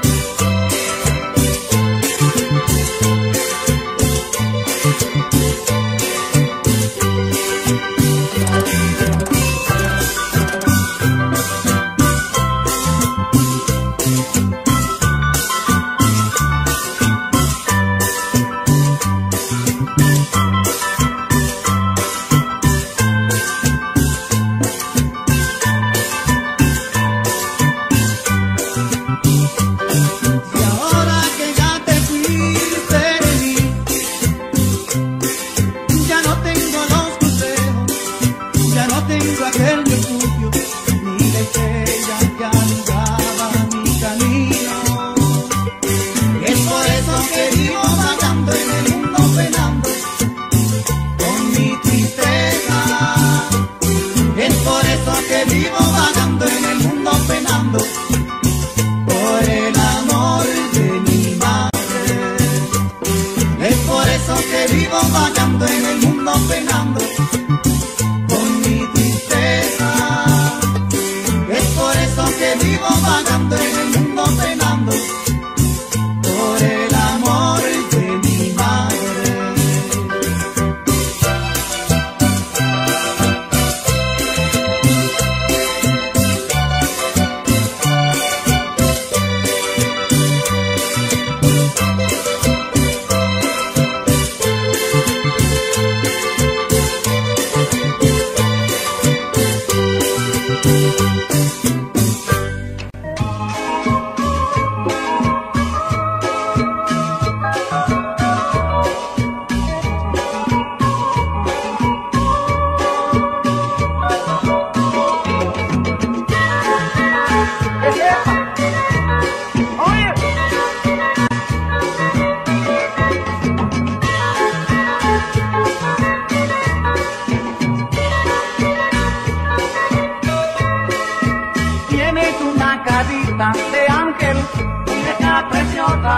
De ángel, muñeca preciosa,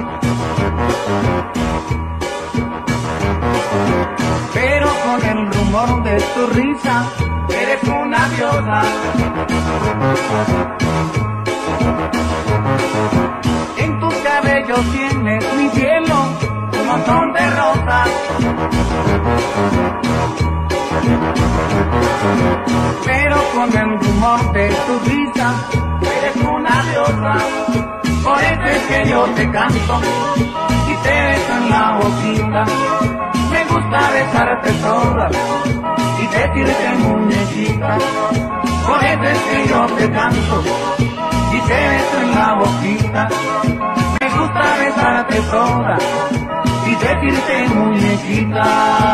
pero con el rumor de tu risa eres una diosa. En tus cabellos tienes mi cielo, un montón de rosas, pero con el rumor de tu risa eres una diosa. Por eso es que yo te canto y te beso en la boquita. Me gusta besarte toda y decirte muñequita. Por eso es que yo te canto y te beso en la boquita. Me gusta besarte toda y decirte muñequita.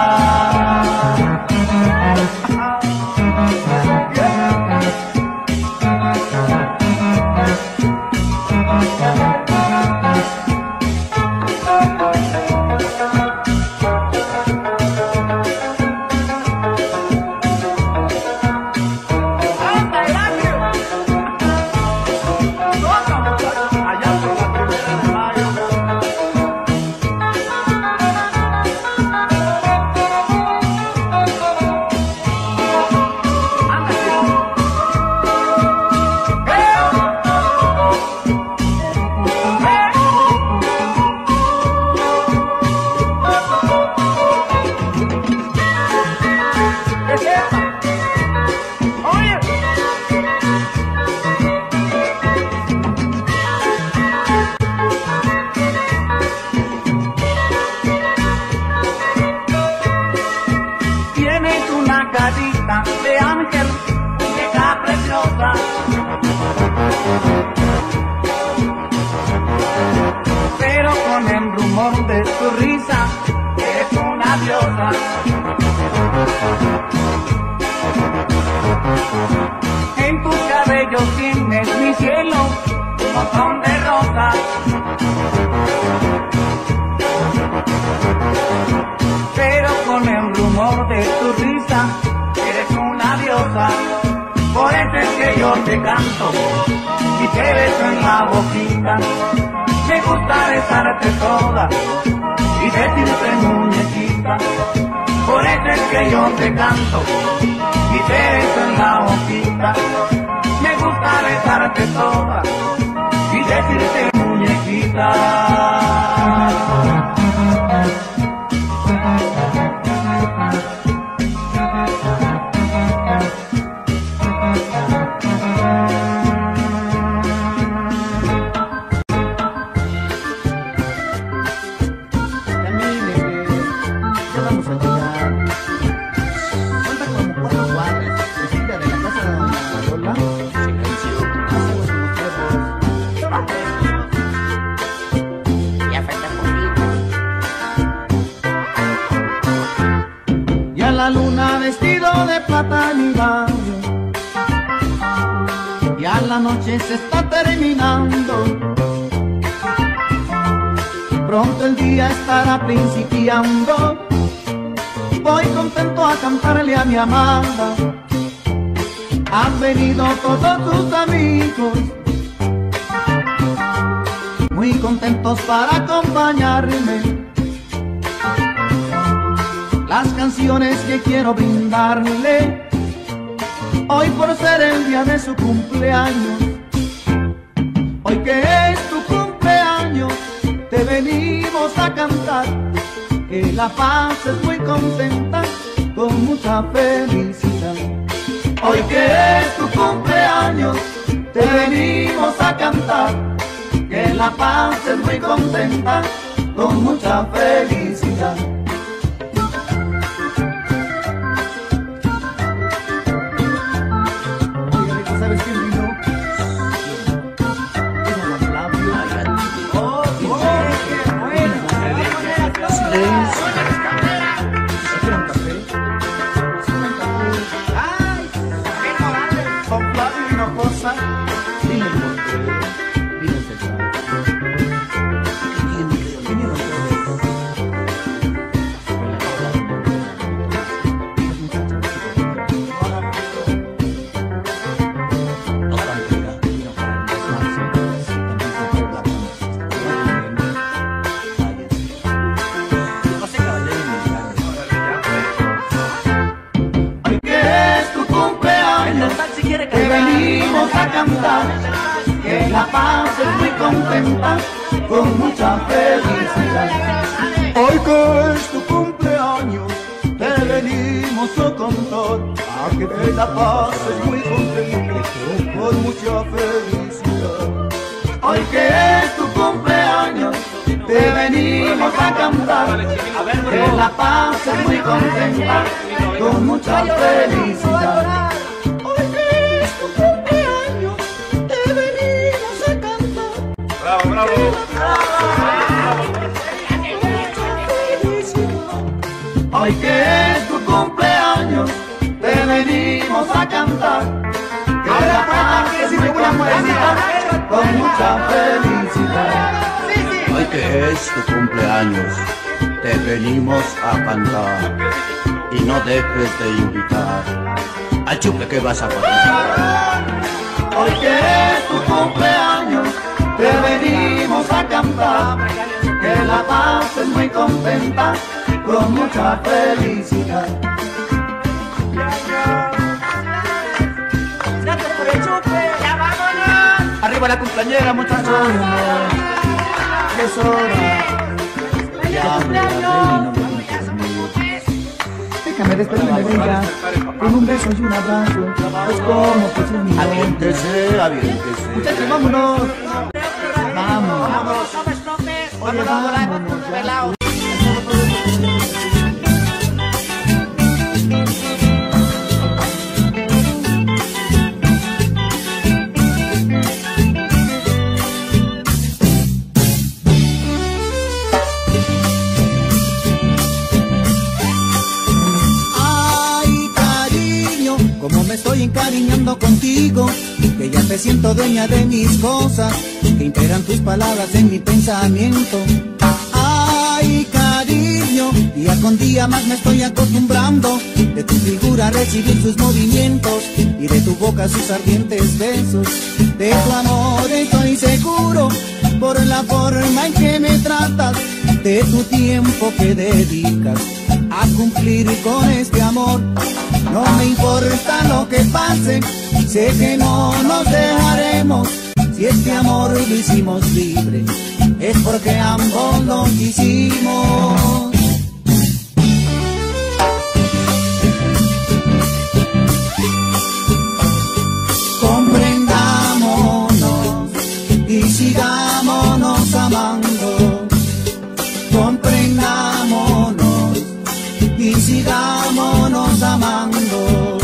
De ángel, muñeca preciosa, pero con el rumor de tu risa eres una diosa. En tus cabellos tienes mi cielo, un montón de rosas, pero con el rumor de tu risa eres una diosa. yo te canto y te beso en la boquita. Me gusta besarte toda y decirte muñequita. Por eso es que yo te canto y te beso en la boquita. Me gusta besarte toda y decirte muñequita. La luna vestido de plata mi barrio, ya la noche se está terminando, pronto el día estará principiando. Voy contento a cantarle a mi amada, han venido todos tus amigos, muy contentos para acompañarme. Las canciones que quiero brindarle hoy por ser el día de su cumpleaños. Hoy que es tu cumpleaños te venimos a cantar, que la pases muy contenta con mucha felicidad. Hoy que es tu cumpleaños te venimos a cantar, que la pases muy contenta con mucha felicidad. ¿Sabes quién vino? ¡Oh, qué bueno! ¡Silencio! ¿Se quiere un café? ¿Se quiere un café? ¡Ay! Con Flavio Hinojosa. Dime el porqué. Dime el secreto. ¿Quién vinieron todos? Te venimos a cantar, que la pases muy contenta, con mucha felicidad. Hoy que es tu cumpleaños, te venimos a cantar, a que te la pases muy contenta, con mucha felicidad. Hoy que es tu cumpleaños, te venimos a cantar, que la pases muy contenta, con mucha felicidad. Bravo, bravo. Hoy que es tu cumpleaños, te venimos a cantar, que la pases muy contenta, con mucha felicidad. Hoy que es tu cumpleaños, te venimos a cantar, y no dejes de invitar al chupe que vas a poner. Hoy que es tu cumpleaños, te venimos a cantar, que la pases muy contenta, con mucha felicidad. Gracias por el chupe, ya vámonos. Arriba la cumpleañera, muchachos. Es hora. Ya cumpleaños. Déjame despedirme de ella con un beso y un abrazo, pues como pues un millón. Aviéntese, aviéntese. Muchachos, vámonos. Vamos. Oye, vámonos ya. Ay, cariño, como me estoy encariñando contigo, que ya te siento dueña de mis cosas, que integran tus palabras en mi pensamiento. Ay, cariño, cariño, día con día más me estoy acostumbrando. De tu figura recibir sus movimientos y de tu boca sus ardientes besos. De tu amor estoy seguro por la forma en que me tratas, de tu tiempo que dedicas a cumplir con este amor. No me importa lo que pase, sé que no nos dejaremos. Si este amor lo hicimos libre, es porque ambos lo quisimos. Comprendámonos y sigámonos amando. Comprendámonos y sigámonos amando.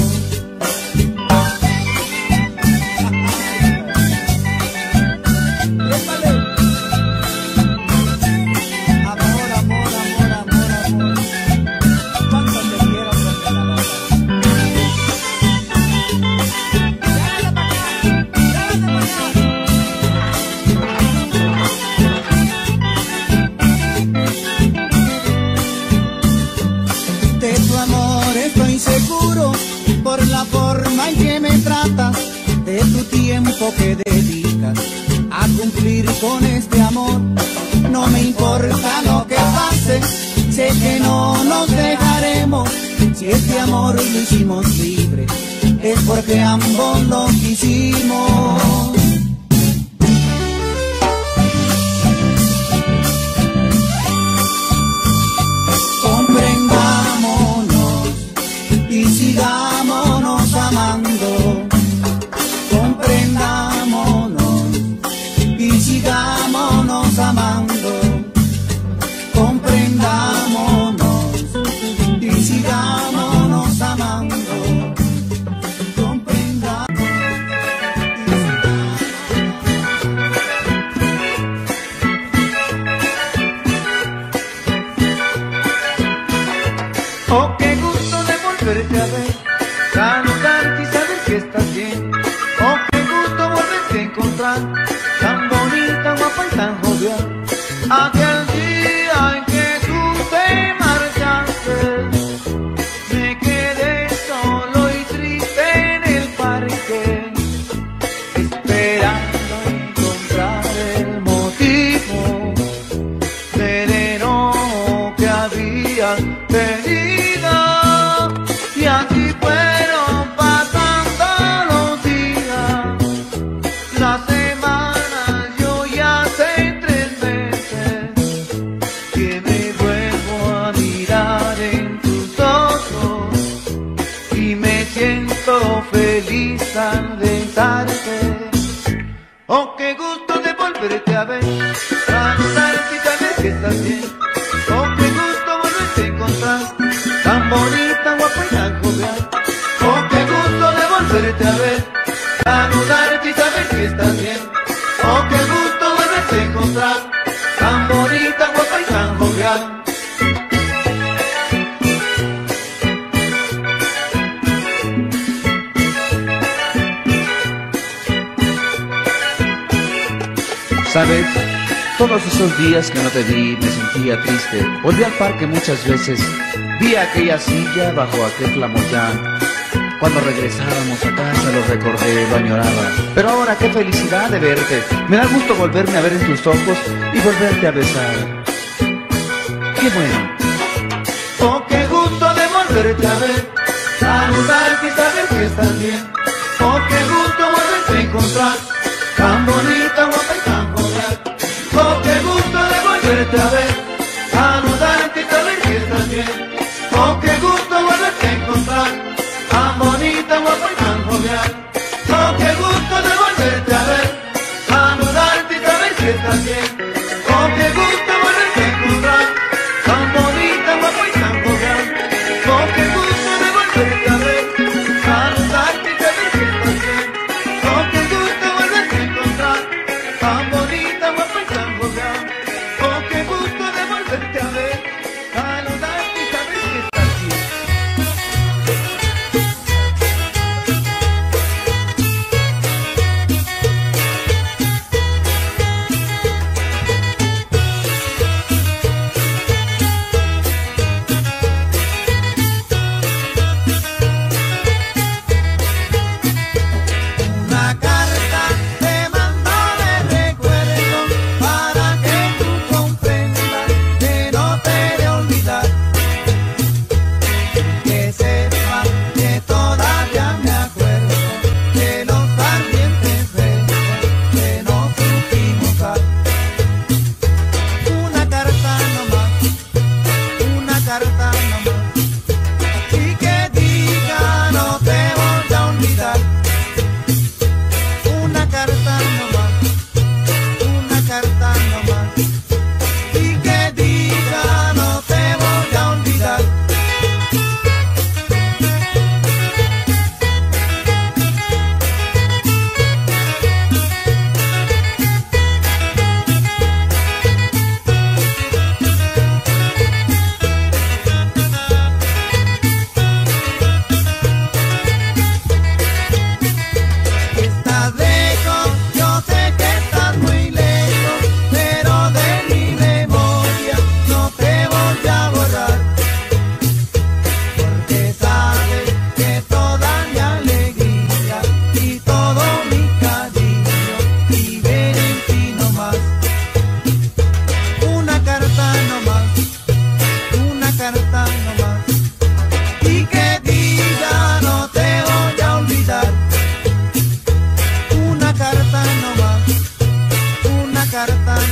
Por la forma en que me tratas, de tu tiempo que dedicas a cumplir con este amor. No me importa lo que pase, sé que no nos dejaremos. Si este amor lo hicimos libre, es porque ambos lo quisimos. Comprendámonos y sigámonos amando. Comprendámonos y sigámonos amando. Comprendámonos y sigámonos amando. Oh, qué gusto de volverte a ver, saludarte y saber que estás bien. Oh, qué gusto volverte a encontrar, tan bonita, guapa y tan jovial. Aquel día en que tú te marchaste, me quedé solo y triste en el parque, esperando encontrar el motivo del enojo que había tenido. Y así fueron pasando los días, las semanas, yo ya hace 3 meses que me vuelvo a mirar en tus ojos y me siento feliz al besarte. Oh, qué gusto de volverte a ver, saludarte y saber que estás bien. Oh, qué gusto volverte a encontrar, tan bonita, guapa y tan jovial. Oh, qué gusto de volverte a ver, saludarte y saber que estás bien. Oh, qué gusto volverte a encontrar, tan bonita, guapa y tan jovial. ¿Sabes? Todos esos días que no te vi me sentía triste. Volví al parque muchas veces, vi aquella silla bajo aquel flamoyán. Cuando regresábamos a casa lo recordé, lo añoraba. Pero ahora qué felicidad de verte. Me da gusto volverme a ver en tus ojos y volverte a besar. Qué bueno. Oh, qué gusto de volverte a ver, saludarte y saber que estás bien. Oh, qué gusto volverte a encontrar, tan bonita, guapa y tan jovial. Oh, qué gusto de volverte a ver, saludarte y saber que estás bien. Oh, qué gusto volverte a encontrar, tan bonita, guapa y tan jovial. Oh, qué gusto de volverte a ver, saludarte y saber que estás bien. Oh, qué gusto volverte a encontrar, tan bonita, guapa y tan jovial. Oh, qué gusto de volverte a ver, saludarte y saber que estás bien. Oh, qué gusto volverte a encontrar, tan bonita, guapa y tan jovial. Oh, qué gusto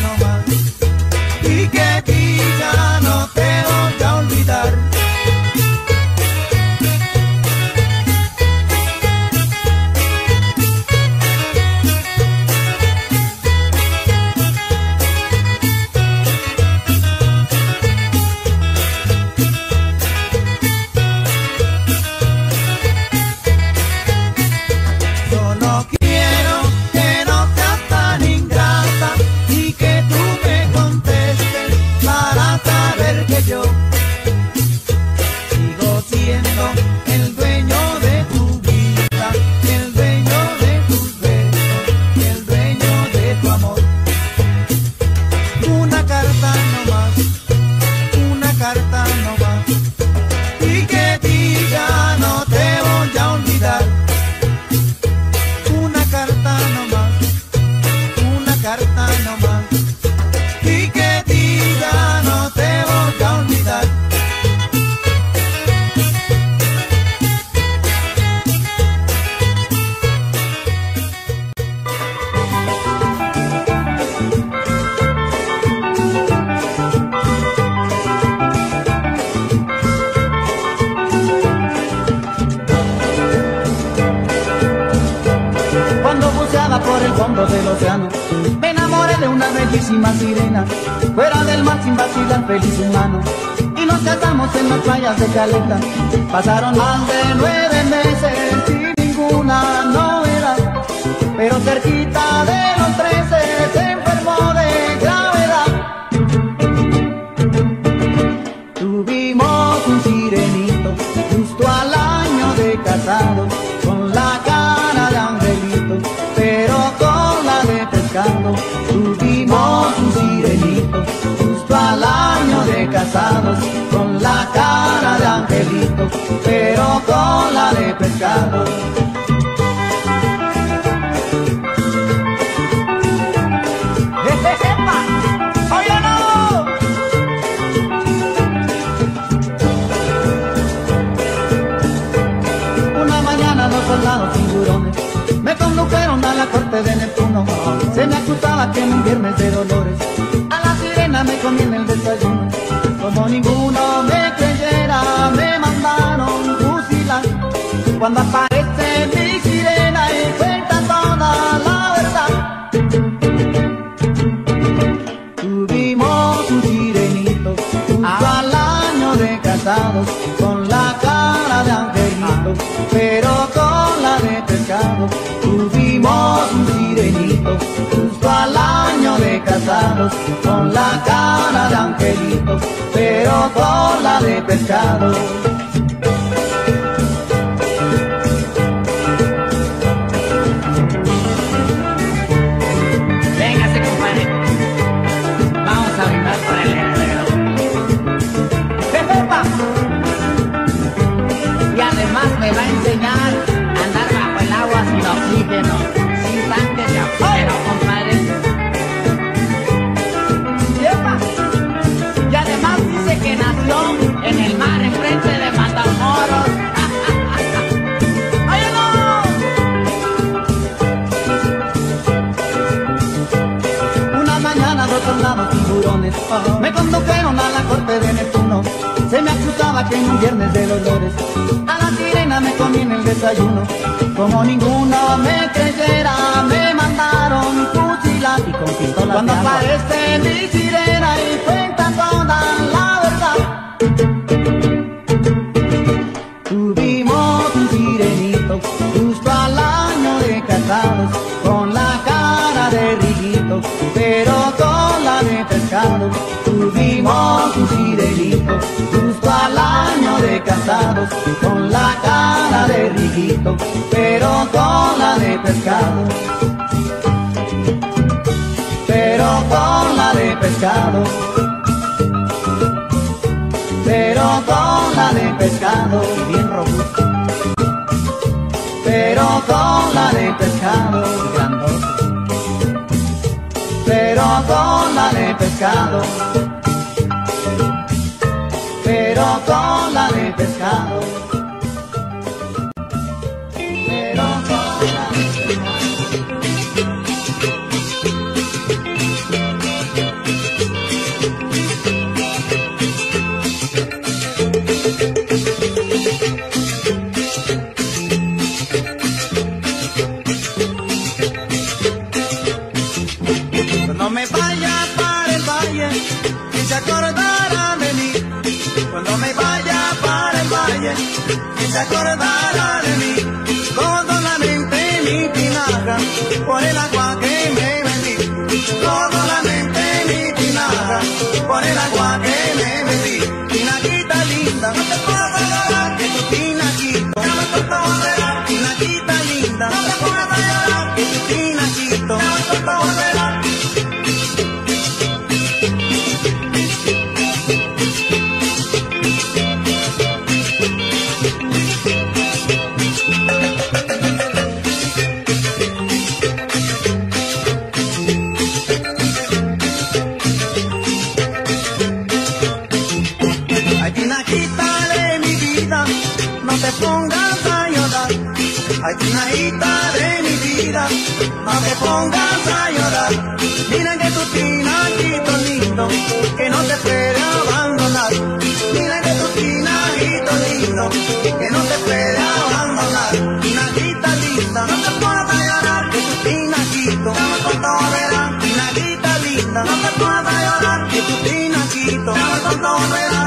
nomás, y que diga no te voy a olvidar. Solo quiero que no seas tan ingrata y que tú me contestes para saber que yo sigo siendo el dueño de tu vida, el dueño de tus besos, el dueño de tu amor. Una carta nomás, una carta nomás, y que diga no te voy a olvidar. Una carta nomás, una carta nomás, y que diga no te voy a olvidar. Cuando buceaba por el fondo del océano, me enamoré de una bellísima sirena. Fuera del mar sin vacilar, feliz humano, y nos casamos en las playas de Caleta. Pasaron más de 9 meses sin ninguna novedad, pero cerquita de los 13 se enfermó de gravedad. Tuvimos un sirenito justo al año de casado, con la cara de angelito, pero con la de pescado. Tuvimos un sirenito justo al año de casados, con la cara de angelito, pero con la de pescado. ¡Oye, no! Una mañana dos soldados tiburones me condujeron a la corte de Neptuno. Se me acusaba que en un viernes de dolores a la sirena me comí en el desayuno. Como ninguno me creyera, me mandaron fusilar. Cuando aparece mi sirena y cuenta toda la verdad. Tuvimos un sirenito justo al año de casados, con la cara de angelito, pero con la de pescado. Tuvimos un sirenito justo al año de casados, con la cara de angelito, pero con la de pescado. Véngase, compadre. Vamos a brindar por el heredero. ¡Jejepa! Y además me va a enseñar a andar bajo el agua sin oxígeno, sin tanque de oxígeno, compadre. ¡Yepa! Y además dice que nació en el mar, enfrente de Matamoros. ¡Ay, no! Una mañana dos soldados tiburones me condujeron a la corte de Neptuno. Se me acusaba que en un viernes de dolores a la sirena me comí en el desayuno. Como ninguno me creyera, me mandaron fusilar. Y con pistolas cuando aparece mi sirena y cuenta toda la verdad. Tuvimos un sirenito justo al año de casados, con la cara de riguito, pero con la de pescado. Tuvimos un sirenito justo al año de casados, con la cara de riguito, pero con la de pescado. Pero con la de pescado. Pero con la de pescado, bien robusto. Pero con la de pescado, grandote. Pero con la de pescado. Pero con la de pescado. Pero con la de pescado. se acordará de mí, con solamente mi tinaja, por el agua que me bebí, con solamente mi tinaja, por el agua que me bebí. Tinaquita linda, no te puedo llorar, que tu tinaquito, ya me costó volver. Tinaquita linda, no te puedo llorar, que tu tinaquito, ya me costó volver. Ay, tinaquita de mi vida, no te pongas a llorar. Mira que tu tinaquito lindo, que no te puede abandonar. Mira que tu tinaquito lindo, que no te puede abandonar. Tinaquita linda, no te pongas a llorar, que tu tinaquito ya me contó verá. Tinaquita linda, no te pongas a llorar, que tu tinaquito ya me contó verá.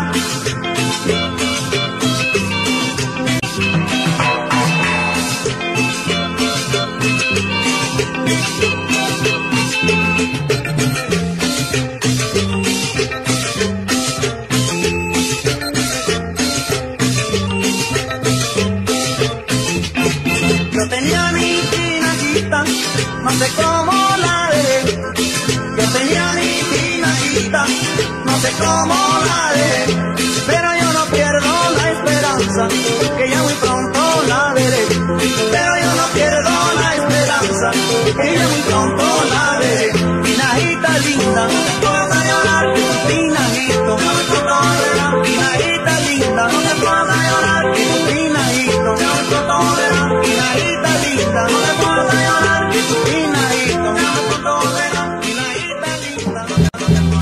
Yo tenía mi tinaquita, no sé cómo la dejé. Yo tenía mi tinaquita, no sé cómo la dejé. Pero yo no pierdo la esperanza, que ya muy pronto la veré. Pero yo no pierdo la esperanza, que ya muy pronto la veré. Tinajita linda, no te puedo llorar, que tu tinajito ya muy pronto verá. Tinajita linda, no te puedo llorar, que tu tinajito ya muy pronto verá. Tinajita linda, no te puedo llorar, que tu tinajito ya muy pronto verá. Tinajita linda, no te puedo llorar.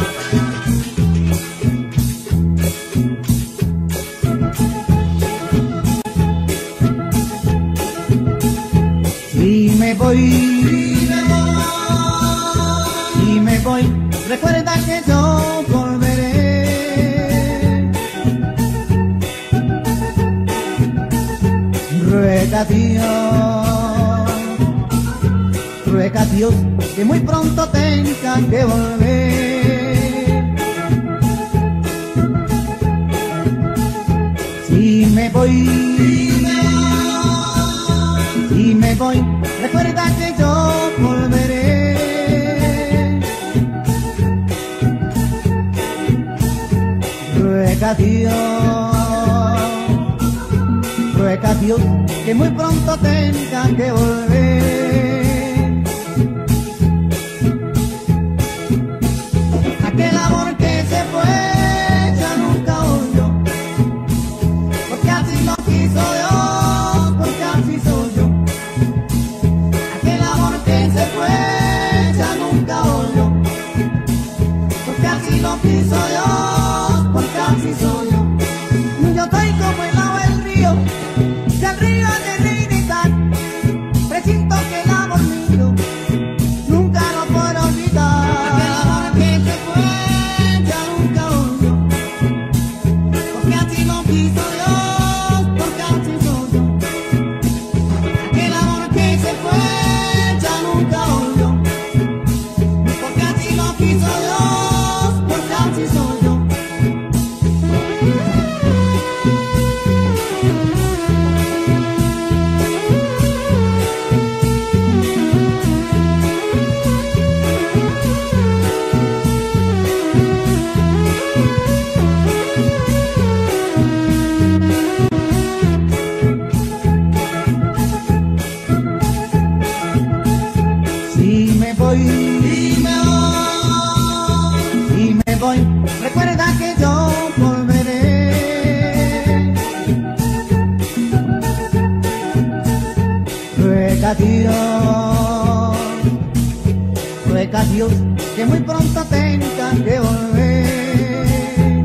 Y me voy, recuerda que yo volveré. Ruega Dios que muy pronto tenga que volver. Si me voy, recuerda que yo volveré. Ruega Dios que muy pronto tenga que volver. Aquel amor que se fue ya nunca volvió, porque así lo quiso Dios, porque así soy yo. Aquel amor que se fue ya nunca volvió, porque así lo quiso Dios, porque así soy yo. Yo estoy como el agua del río, del río de Trinidad. Presinto que el amor mío nunca lo podré olvidar. Aquel amor que se fue ya nunca volvió, porque así lo quiso Dios, porque así soy yo. Aquel amor que se fue ya nunca volvió, porque así lo quiso Dios, porque así soy yo. Si me voy, recuerda que yo volveré. Ruega Dios que muy pronto tenga que volver.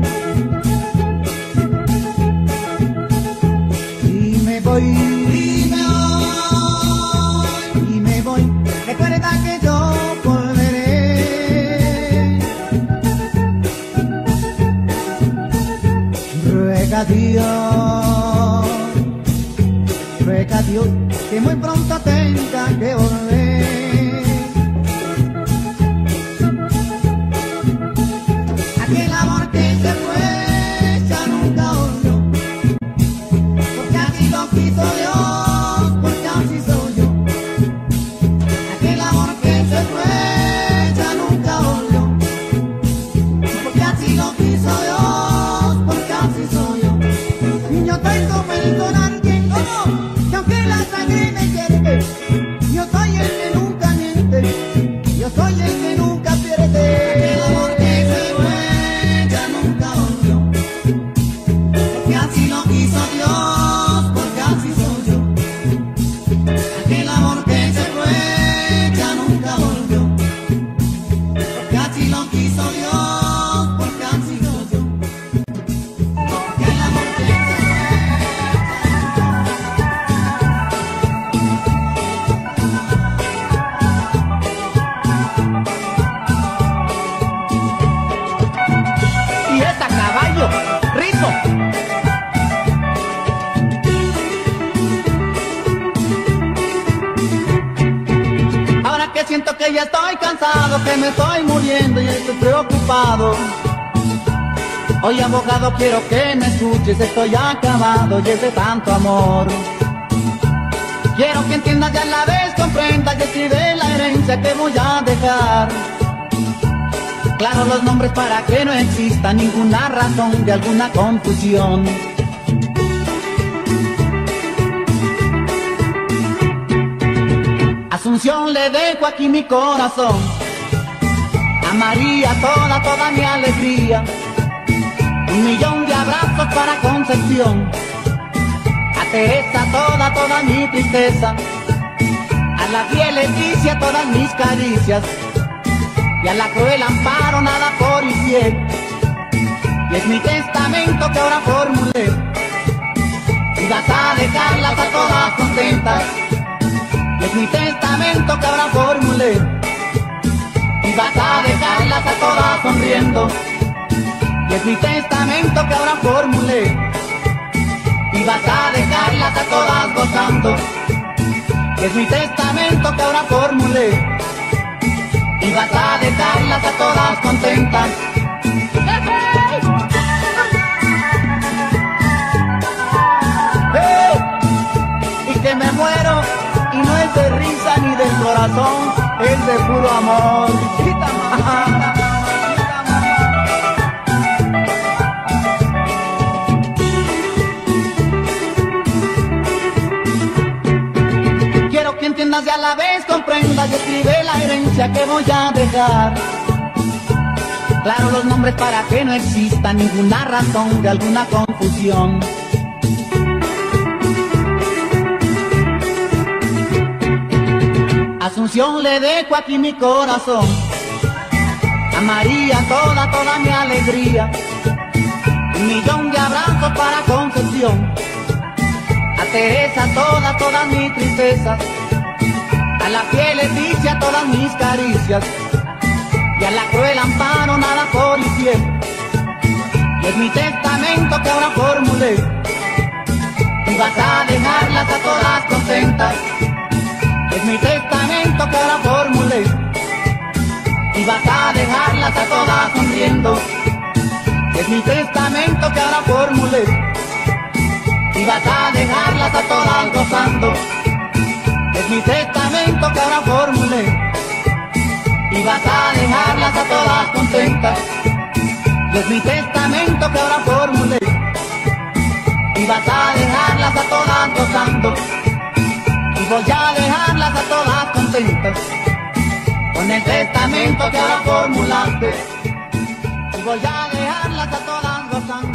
Y me voy, recuerda que yo volveré. Ruega Dios adiós, que muy pronto tenga que volver. Aquel amor que se fue ya nunca volvió, porque así lo quiso Dios, porque así soy yo. Aquel amor que se fue ya nunca volvió, porque así lo quiso Dios, porque así soy yo. Y yo estoy como el con alguien, que aunque la sangre me quiere, yo soy el que nunca miente, yo soy el que nunca pierde. Aquel amor que se fue ya nunca volvió, porque así lo quiso Dios, porque así soy yo. Aquel amor que se fue ya nunca volvió, porque así lo quiso Dios, porque así soy yo. Aquel amor que se Y esta caballo, rico. Ahora que siento que ya estoy cansado, que me estoy muriendo y estoy preocupado. Hoy abogado quiero que me escuches, estoy acabado y es de tanto amor. Quiero que entiendas y a la vez comprendas y escribe la herencia que voy a dejar. Claro los nombres para que no exista ninguna razón de alguna confusión. Asunción le dejo aquí mi corazón, a María toda mi alegría, 1.000.000 de abrazos para Concepción, a Teresa toda mi tristeza, a la fiel Leticia todas mis caricias, y a la cruel Amparo nada por infiel. Y es mi testamento que ahora formulé, y vas a dejarlas a todas contentas. Y es mi testamento que ahora formulé, y vas a dejarlas a todas sonriendo. Y es mi testamento que ahora formulé, y vas a dejarlas a todas gozando. Y es mi testamento que ahora formulé, y vas a dejarlas a todas contentas. ¡Hey! Y que me muero, y no es de risa ni del corazón, es de puro amor. Quiero que entiendas y a la vez comprendas y escribe la herencia que voy a dejar. Claro los nombres para que no exista ninguna razón de alguna confusión. Asunción le dejo aquí mi corazón, a María toda mi alegría, 1.000.000 de abrazos para Concepción, a Teresa toda mi tristeza, a la fiel Leticia todas mis caricias, y a la cruel Amparo nada por infiel. Y es mi testamento que ahora formulé, y vas a dejarlas a todas contentas. Es mi testamento que ahora formulé, y vas a dejarlas a todas sonriendo. Es mi testamento que ahora formulé, y vas a dejarlas a todas gozando. Es mi testamento que ahora formulé, y vas a dejarlas a todas contentas. Es mi testamento que ahora formulé, y vas a dejarlas a todas gozando. Y voy a dejarlas a todas contentas, con el testamento que ahora formulaste. Y voy a dejarlas a todas gozando.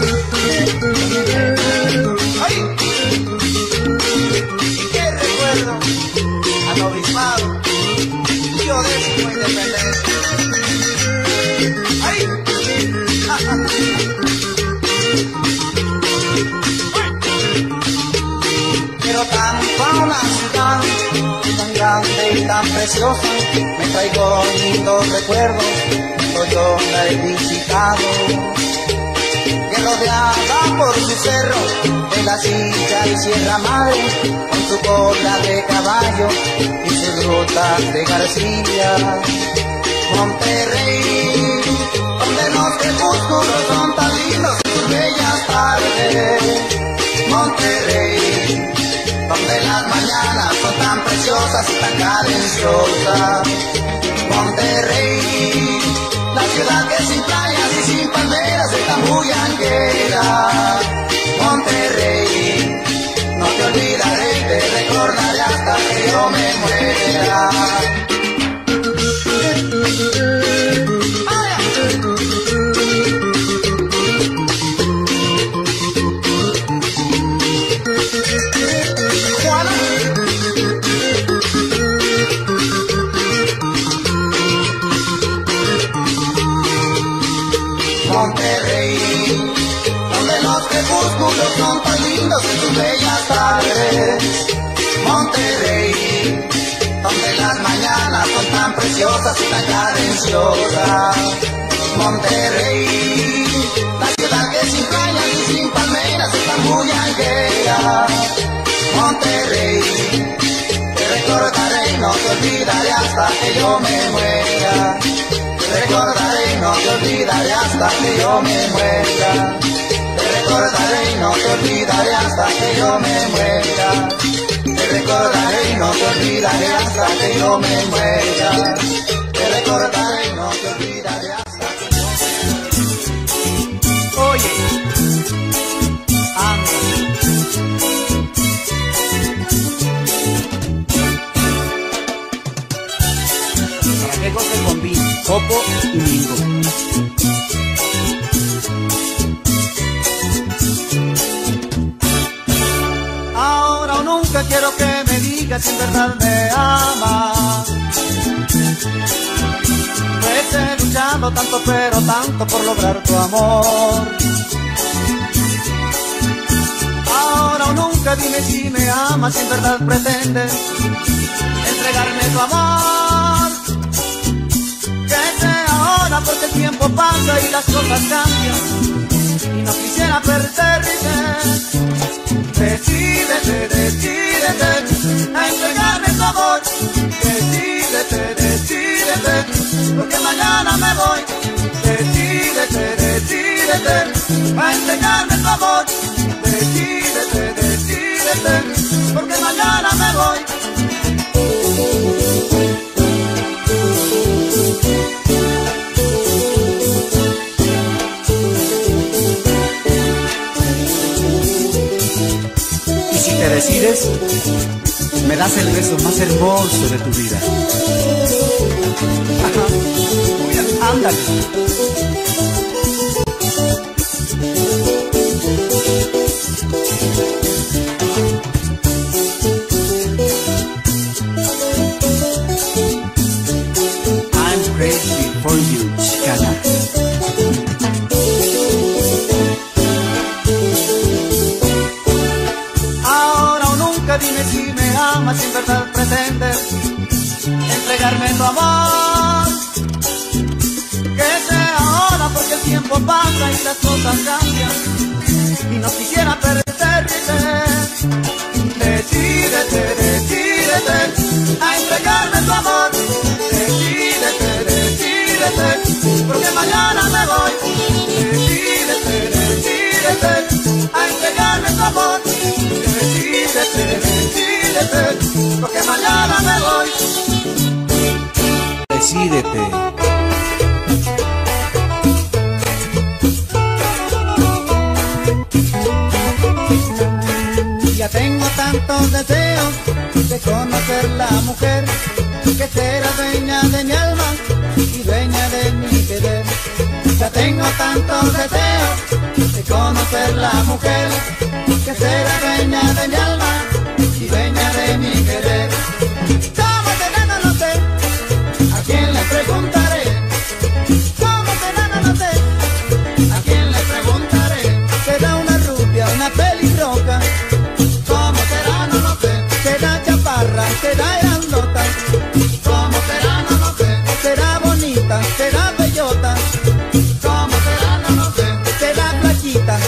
¡Ay! Y qué recuerdo al obispado, yo décimo independencia. ¡Ay! Quiero tanto a una ciudad tan grande y tan preciosa, me traigo lindos recuerdos, pero yo la he visitado. rodeada por su cerro de la Silla y Sierra Madre, con su cola de caballo y sus rutas de García. Monterrey, donde los crepúsculos son tan lindos y sus bellas tardes. Monterrey, donde las mañanas son tan preciosas y tan cadenciosas. Monterrey, la ciudad que sin playas y sin palmeras está muy anguera. Monterrey, no te olvidaré, te recordaré hasta que yo me muera. Monterrey, donde los crepúsculos son tan lindos en sus bellas tardes. Monterrey, donde las mañanas son tan preciosas y tan cadenciosas. Monterrey, la ciudad que sin playas y sin palmeras está muy anguera. Monterrey, te recordaré y no te olvidaré hasta que yo me muera. Te recordaré y no te olvidaré hasta que yo me muera. Te recordaré y no te olvidaré hasta que yo me muera. Te recordaré y no te olvidaré hasta que yo me muera. Te recordaré y no te olvidaré hasta que yo me muera. Oye, para que goce con vino, copo y mingo. Ahora o nunca quiero que me digas si en verdad me amas. Pues he luchado tanto pero tanto por lograr tu amor. Ahora o nunca dime si me amas, si en verdad pretendes entregarme tu amor. Que sea ahora porque el tiempo pasa y las cosas cambian y no quisiera perderte. Decídete, decídete a entregarme tu amor. Decídete, decídete, porque mañana me voy. Decídete, decídete a entregarme tu amor. Decídete, decídete, porque mañana me voy. Te decides, me das el beso más hermoso de tu vida. Ajá. Muy bien, ándale. I'm crazy for you, Chicana. Dime si me amas, si en verdad pretendes entregarme tu amor. Que sea ahora porque el tiempo pasa y las cosas cambian y no quisiera perderte. Decídete, decídete a entregarme tu amor. Decídete, decídete, porque mañana me voy. Decídete, decídete a entregarme tu amor. Decídete, decídete, porque mañana me voy. Decídete. Ya tengo tantos deseos de conocer la mujer que será dueña de mi alma y dueña de mi querer. Ya tengo tantos deseos de conocer la mujer que será dueña de mi alma y dueña de mi querer. ¿Cómo será? No lo sé, ¿a quién le preguntaré? ¿Cómo será? No lo sé, ¿a quién le preguntaré? ¿Será una rubia, una pelirroja? ¿Cómo será? No lo sé. ¿Será chaparra? ¿Será grandota? ¿Cómo será? No lo sé. ¿Será bonita? ¿Será bellota? ¿Cómo será? No lo sé. ¿Será flaquita?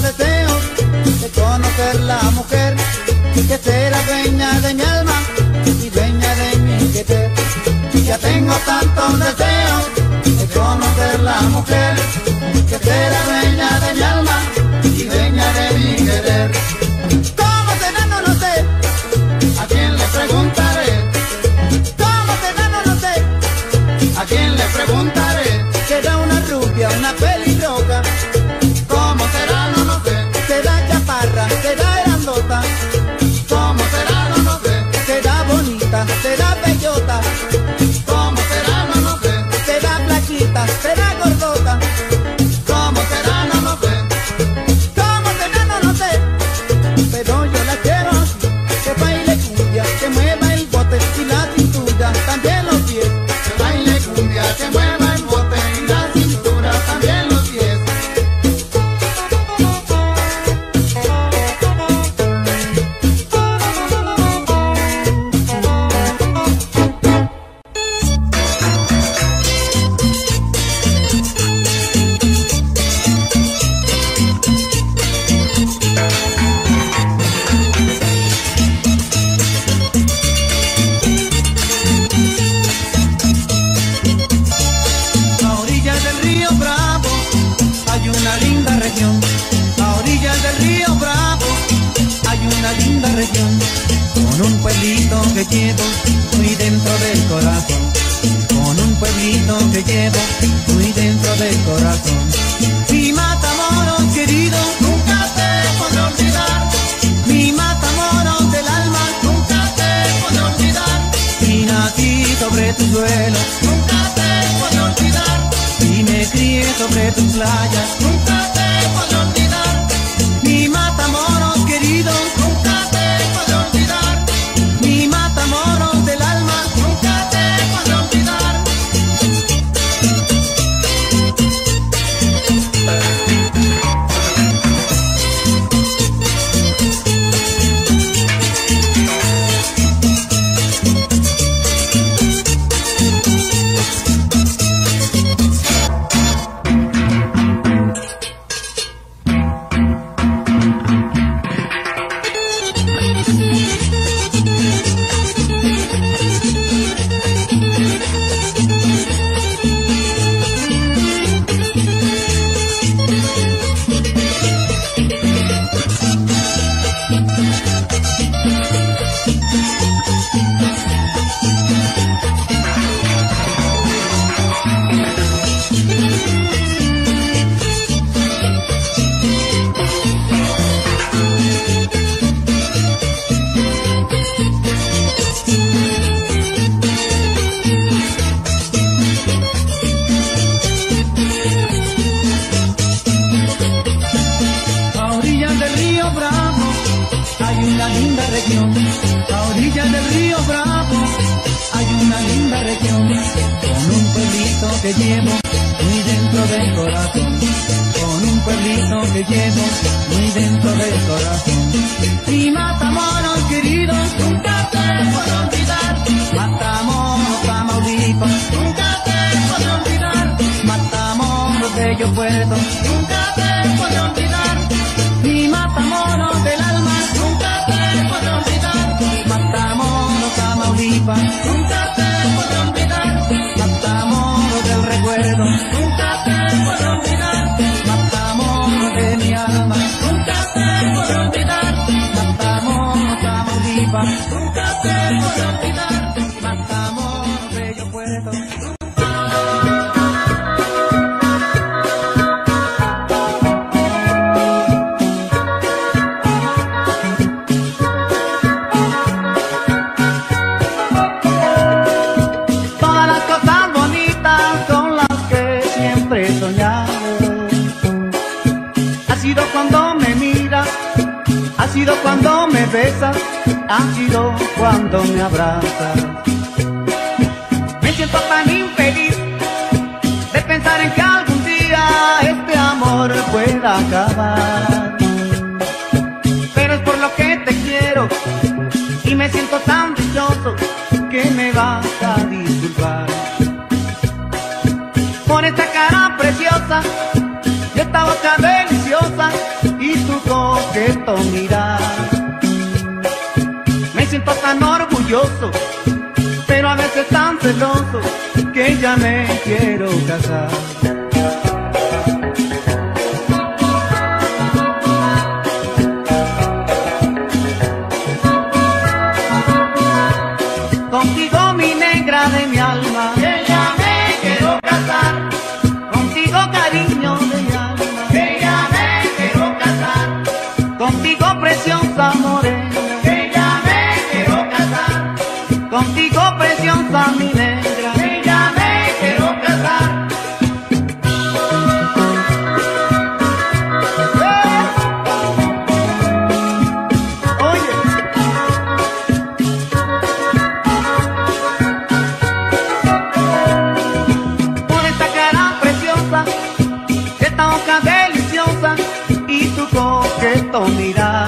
deseos de conocer la mujer que será dueña de mi alma y dueña de mi querer. Ya tengo tantos deseos de conocer la mujer que será dueña de mi alma y dueña de mi querer. ¿Cómo será? No lo sé, ¿a quién le preguntaré? ¿Cómo será? No lo sé, ¿a quién le preguntaré? ¿Será una rubia, una pelirroja? ¿Cómo será? No lo sé. ¿Será chaparra? ¿Será grandota? ¿Cómo será? No lo sé. ¿Será bonita? ¿Será bellota? ¿Cómo será? No lo sé. ¿Será flaquita? ¿Será gordota? ¿Cómo será? No lo sé. ¿Cómo será? No lo sé. Pero yo la quiero así, que baile cumbia, que mueva el bote y la cintura, también los pies. Que baile cumbia, que mueva el bote y la cintura, también los pies. A orillas del río Bravo hay una linda región. A orillas del río Bravo hay una linda región, con un pueblito que llevo muy dentro del corazón. Con un pueblito que llevo muy dentro del corazón. Mi Matamoros querido, nunca te podré olvidar. Mi Matamoros del alma, nunca te podré olvidar. Y nací sobre tu suelo, nunca te podré olvidar. Y me crié sobre tus playas, nunca te podré olvidar. Mi Matamoros querido, nunca te podré olvidar. Mi Matamoros del alma, nunca te podré olvidar. A orillas del río Bravo hay una linda región. A orillas del río Bravo hay una linda región, con un pueblito que llevo muy dentro del corazón. Con un pueblito que llevo muy dentro del corazón. Mi Matamoros querido, nunca te podré olvidar. Matamoros, Tamaulipas, nunca te podré olvidar. Matamoros, bello puerto, nunca te podré olvidar. Mi Matamoros del alma, nunca te podré olvidar. Matamoros, Tamaulipas, nunca te podré olvidar. Matamoros del recuerdo, nunca te podré olvidar. Matamoros de mi alma, nunca te podré olvidar. Matamoros, Tamaulipas, nunca te podré olvidar. Matamoros, bello puerto. Todas las cosas bonitas son las que siempre he soñado. Ha sido cuando me miras, ha sido cuando me besas, ha sido cuando me abrazas. Me siento tan infeliz de pensar en que algún día este amor pueda acabar. Pero es por lo que te quiero y me siento tan dichoso que me vas a disculpar. Por esta cara preciosa y esta boca deliciosa y tu coqueto mirar. Me siento tan orgulloso, pero a veces tan celoso, que ya me quiero casar. Contigo mi negra de mi alma, que ya me quiero casar. Contigo cariño de mi alma, que ya me quiero casar. Contigo preciosa morena, que ya me quiero casar. Contigo preciosa mi negra, que ya me quiero casar. Deliciosa y tu coqueto mirar.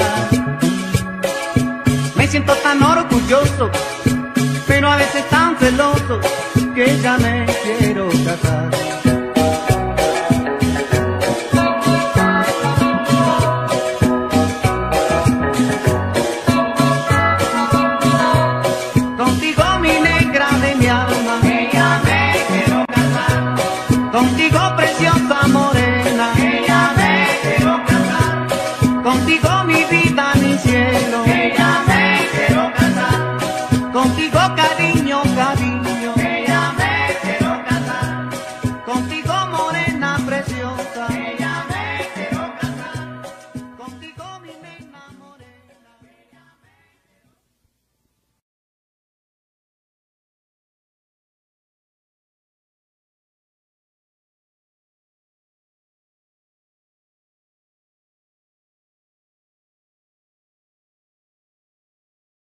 Me siento tan orgulloso, pero a veces tan celoso, que ya me quiero casar.